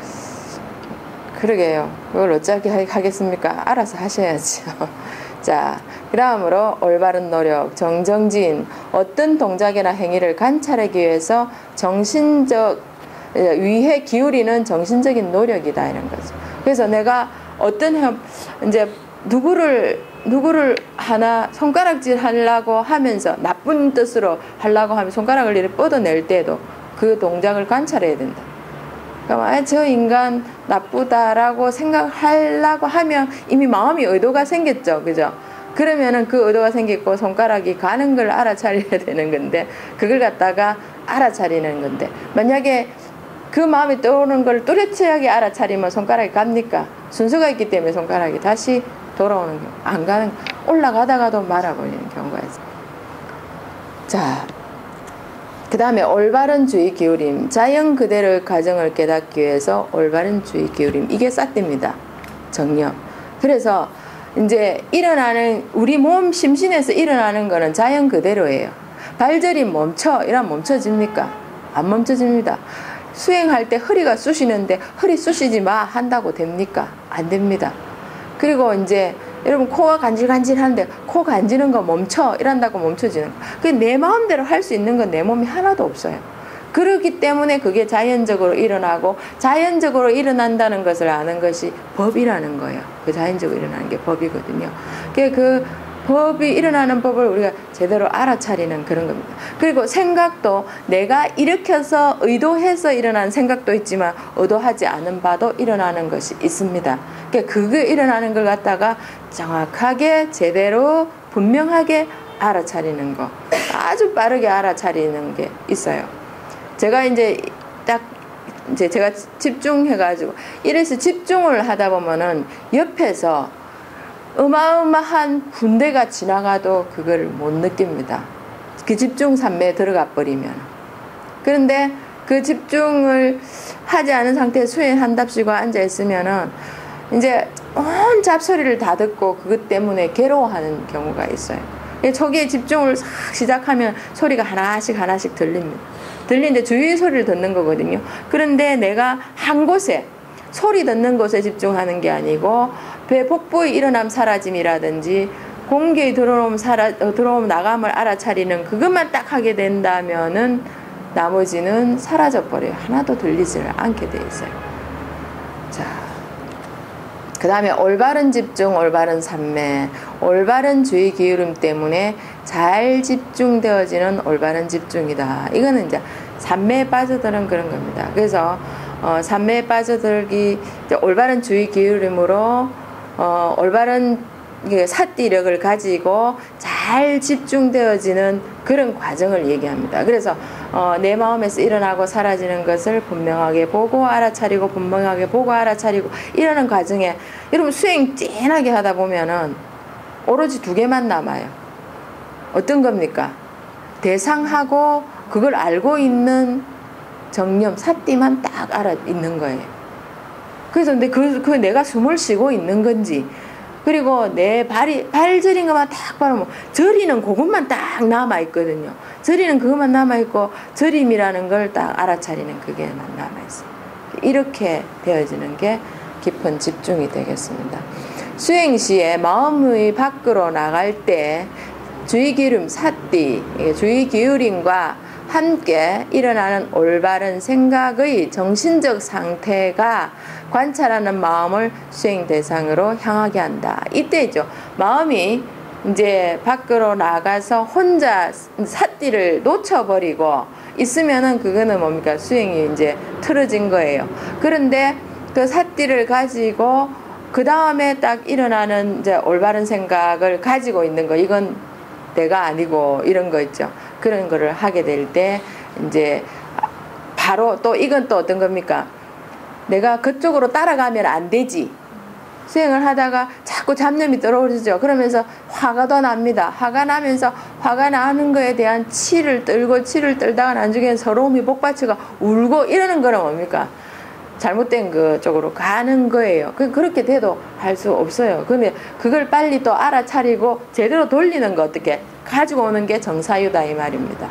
그러게요. 그걸 어쩌게 하겠습니까? 알아서 하셔야죠. 자, 그 다음으로 올바른 노력, 정정지인, 어떤 동작이나 행위를 관찰하기 위해서 정신적 위해 기울이는 정신적인 노력이다 이런 거죠. 그래서 내가 어떤 형 이제 누구를 누구를 하나 손가락질 하려고 하면서 나쁜 뜻으로 하려고 하면 손가락을 이렇게 뻗어낼 때도 그 동작을 관찰해야 된다. 그러니까 아, 저 인간 나쁘다라고 생각하려고 하면 이미 마음이 의도가 생겼죠, 그죠? 그러면은 그 의도가 생겼고 손가락이 가는 걸 알아차려야 되는 건데 그걸 갖다가 알아차리는 건데 만약에 그 마음이 떠오르는 걸 뚜렷하게 알아차리면 손가락이 갑니까? 순서가 있기 때문에 손가락이 다시 돌아오는 경우 안 가는 올라가다가도 말아버리는 경우가 있어요. 자, 그 다음에 올바른 주의 기울임, 자연 그대로의 과정을 깨닫기 위해서 올바른 주의 기울임, 이게 싹입니다. 정령. 그래서 이제 일어나는 우리 몸 심신에서 일어나는 거는 자연 그대로예요. 발저림 멈춰 이러면 멈춰집니까? 안 멈춰집니다. 수행할 때 허리가 쑤시는데 허리 쑤시지 마 한다고 됩니까? 안 됩니다. 그리고 이제 여러분 코가 간질간질하는데 코 간지는 거 멈춰 이란다고 멈춰지는 거. 그 내 마음대로 할 수 있는 건 내 몸이 하나도 없어요. 그렇기 때문에 그게 자연적으로 일어나고 자연적으로 일어난다는 것을 아는 것이 법이라는 거예요. 그 자연적으로 일어나는 게 법이거든요. 그 법이 일어나는 법을 우리가 제대로 알아차리는 그런 겁니다. 그리고 생각도 내가 일으켜서 의도해서 일어나는 생각도 있지만 의도하지 않은 바도 일어나는 것이 있습니다. 그러니까 그게 일어나는 걸 갖다가 정확하게 제대로 분명하게 알아차리는 거, 아주 빠르게 알아차리는 게 있어요. 제가 이제 딱 이제 제가 집중해가지고 이래서 집중을 하다 보면은 옆에서 어마어마한 군대가 지나가도 그걸 못 느낍니다. 그 집중 삼매에 들어가 버리면. 그런데 그 집중을 하지 않은 상태에 수행한답시고 앉아 있으면은 이제 온 잡소리를 다 듣고 그것 때문에 괴로워하는 경우가 있어요. 저기에 집중을 싹 시작하면 소리가 하나씩 하나씩 들립니다. 들리는데 주위 소리를 듣는 거거든요. 그런데 내가 한 곳에 소리 듣는 곳에 집중하는 게 아니고 배 폭포의 일어남 사라짐이라든지 공기의 들어옴 사라 들어옴 나감을 알아차리는 그것만 딱 하게 된다면은 나머지는 사라져 버려요. 하나도 들리지 않게 돼 있어요. 자, 그 다음에 올바른 집중, 올바른 삼매, 올바른 주의 기울임 때문에 잘 집중되어지는 올바른 집중이다. 이거는 이제 삼매에 빠져드는 그런 겁니다. 그래서 어, 삼매에 빠져들기, 올바른 주의 기울임으로 어, 올바른 사띠력을 가지고 잘 집중되어지는 그런 과정을 얘기합니다. 그래서 어, 내 마음에서 일어나고 사라지는 것을 분명하게 보고 알아차리고 분명하게 보고 알아차리고 이러는 과정에 여러분 수행 찐하게 하다 보면은 오로지 두 개만 남아요. 어떤 겁니까? 대상하고 그걸 알고 있는 정념, 사띠만 딱 알아 있는 거예요. 그래서 근데 그, 그 내가 숨을 쉬고 있는 건지, 그리고 내 발이, 발 저린 것만 딱 바라보면, 저리는 그것만 딱 남아있거든요. 저리는 그것만 남아있고, 저림이라는 걸 딱 알아차리는 그게만 남아있어요. 이렇게 되어지는 게 깊은 집중이 되겠습니다. 수행 시에 마음의 밖으로 나갈 때, 주의 기울임, 사띠, 주의 기울임과 함께 일어나는 올바른 생각의 정신적 상태가 관찰하는 마음을 수행 대상으로 향하게 한다. 이때죠. 마음이 이제 밖으로 나가서 혼자 사띠를 놓쳐버리고 있으면은 그거는 뭡니까? 수행이 이제 틀어진 거예요. 그런데 그 사띠를 가지고 그 다음에 딱 일어나는 이제 올바른 생각을 가지고 있는 거, 이건 내가 아니고 이런 거 있죠. 그런 거를 하게 될 때 이제 바로 또 이건 또 어떤 겁니까? 내가 그쪽으로 따라가면 안 되지. 수행을 하다가 자꾸 잡념이 떨어지죠. 그러면서 화가 더 납니다. 화가 나면서 화가 나는 거에 대한 치를 떨고 치를 떨다가 나중에 서러움이 복받치고 울고 이러는 거는 뭡니까? 잘못된 그 쪽으로 가는 거예요. 그 그렇게 돼도 할 수 없어요. 근데 그걸 빨리 또 알아차리고 제대로 돌리는 거 어떻게 가지고 오는 게 정사유다 이 말입니다.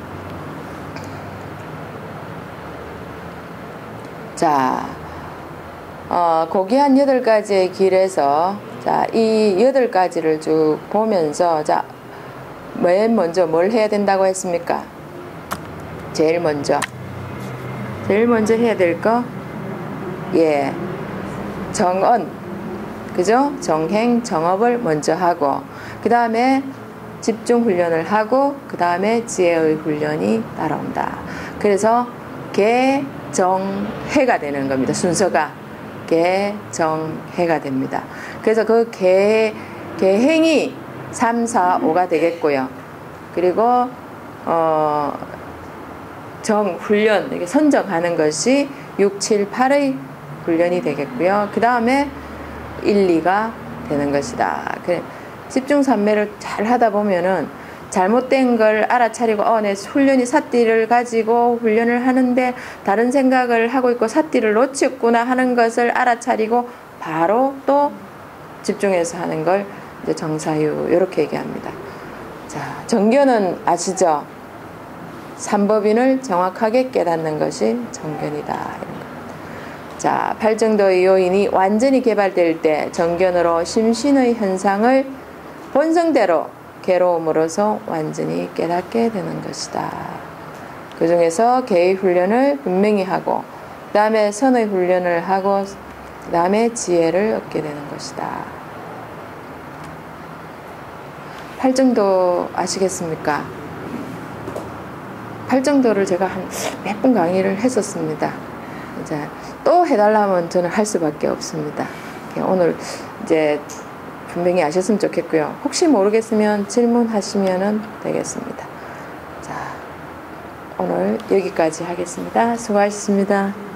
자, 어, 고귀한 여덟 가지의 길에서 자, 이 여덟 가지를 쭉 보면서 자, 맨 먼저 뭘 해야 된다고 했습니까? 제일 먼저 제일 먼저 해야 될 거 예, 정언 그죠? 정행, 정업을 먼저 하고 그 다음에 집중 훈련을 하고 그 다음에 지혜의 훈련이 따라온다. 그래서 개, 정, 해가 되는 겁니다. 순서가 개, 정, 해가 됩니다. 그래서 그 개, 개행이 삼, 사, 오가 되겠고요. 그리고 어, 정, 훈련, 이렇게 선정하는 것이 육, 칠, 팔의 훈련이 되겠고요. 그 다음에 일, 이가 되는 것이다. 그래, 집중삼매를 잘 하다 보면은 잘못된 걸 알아차리고 어, 내 훈련이 사띠를 가지고 훈련을 하는데 다른 생각을 하고 있고 사띠를 놓쳤구나 하는 것을 알아차리고 바로 또 집중해서 하는 걸 이제 정사유 이렇게 얘기합니다. 자, 정견은 아시죠? 삼법인을 정확하게 깨닫는 것이 정견이다. 이런 겁니다. 자, 팔정도의 요인이 완전히 개발될 때 정견으로 심신의 현상을 본성대로 괴로움으로서 완전히 깨닫게 되는 것이다. 그 중에서 개의 훈련을 분명히 하고 그 다음에 선의 훈련을 하고 그 다음에 지혜를 얻게 되는 것이다. 팔정도 아시겠습니까? 팔정도를 제가 한 몇 번 강의를 했었습니다. 이제 또 해달라면 저는 할 수밖에 없습니다. 오늘 이제 분명히 아셨으면 좋겠고요. 혹시 모르겠으면 질문하시면 되겠습니다. 자, 오늘 여기까지 하겠습니다. 수고하셨습니다.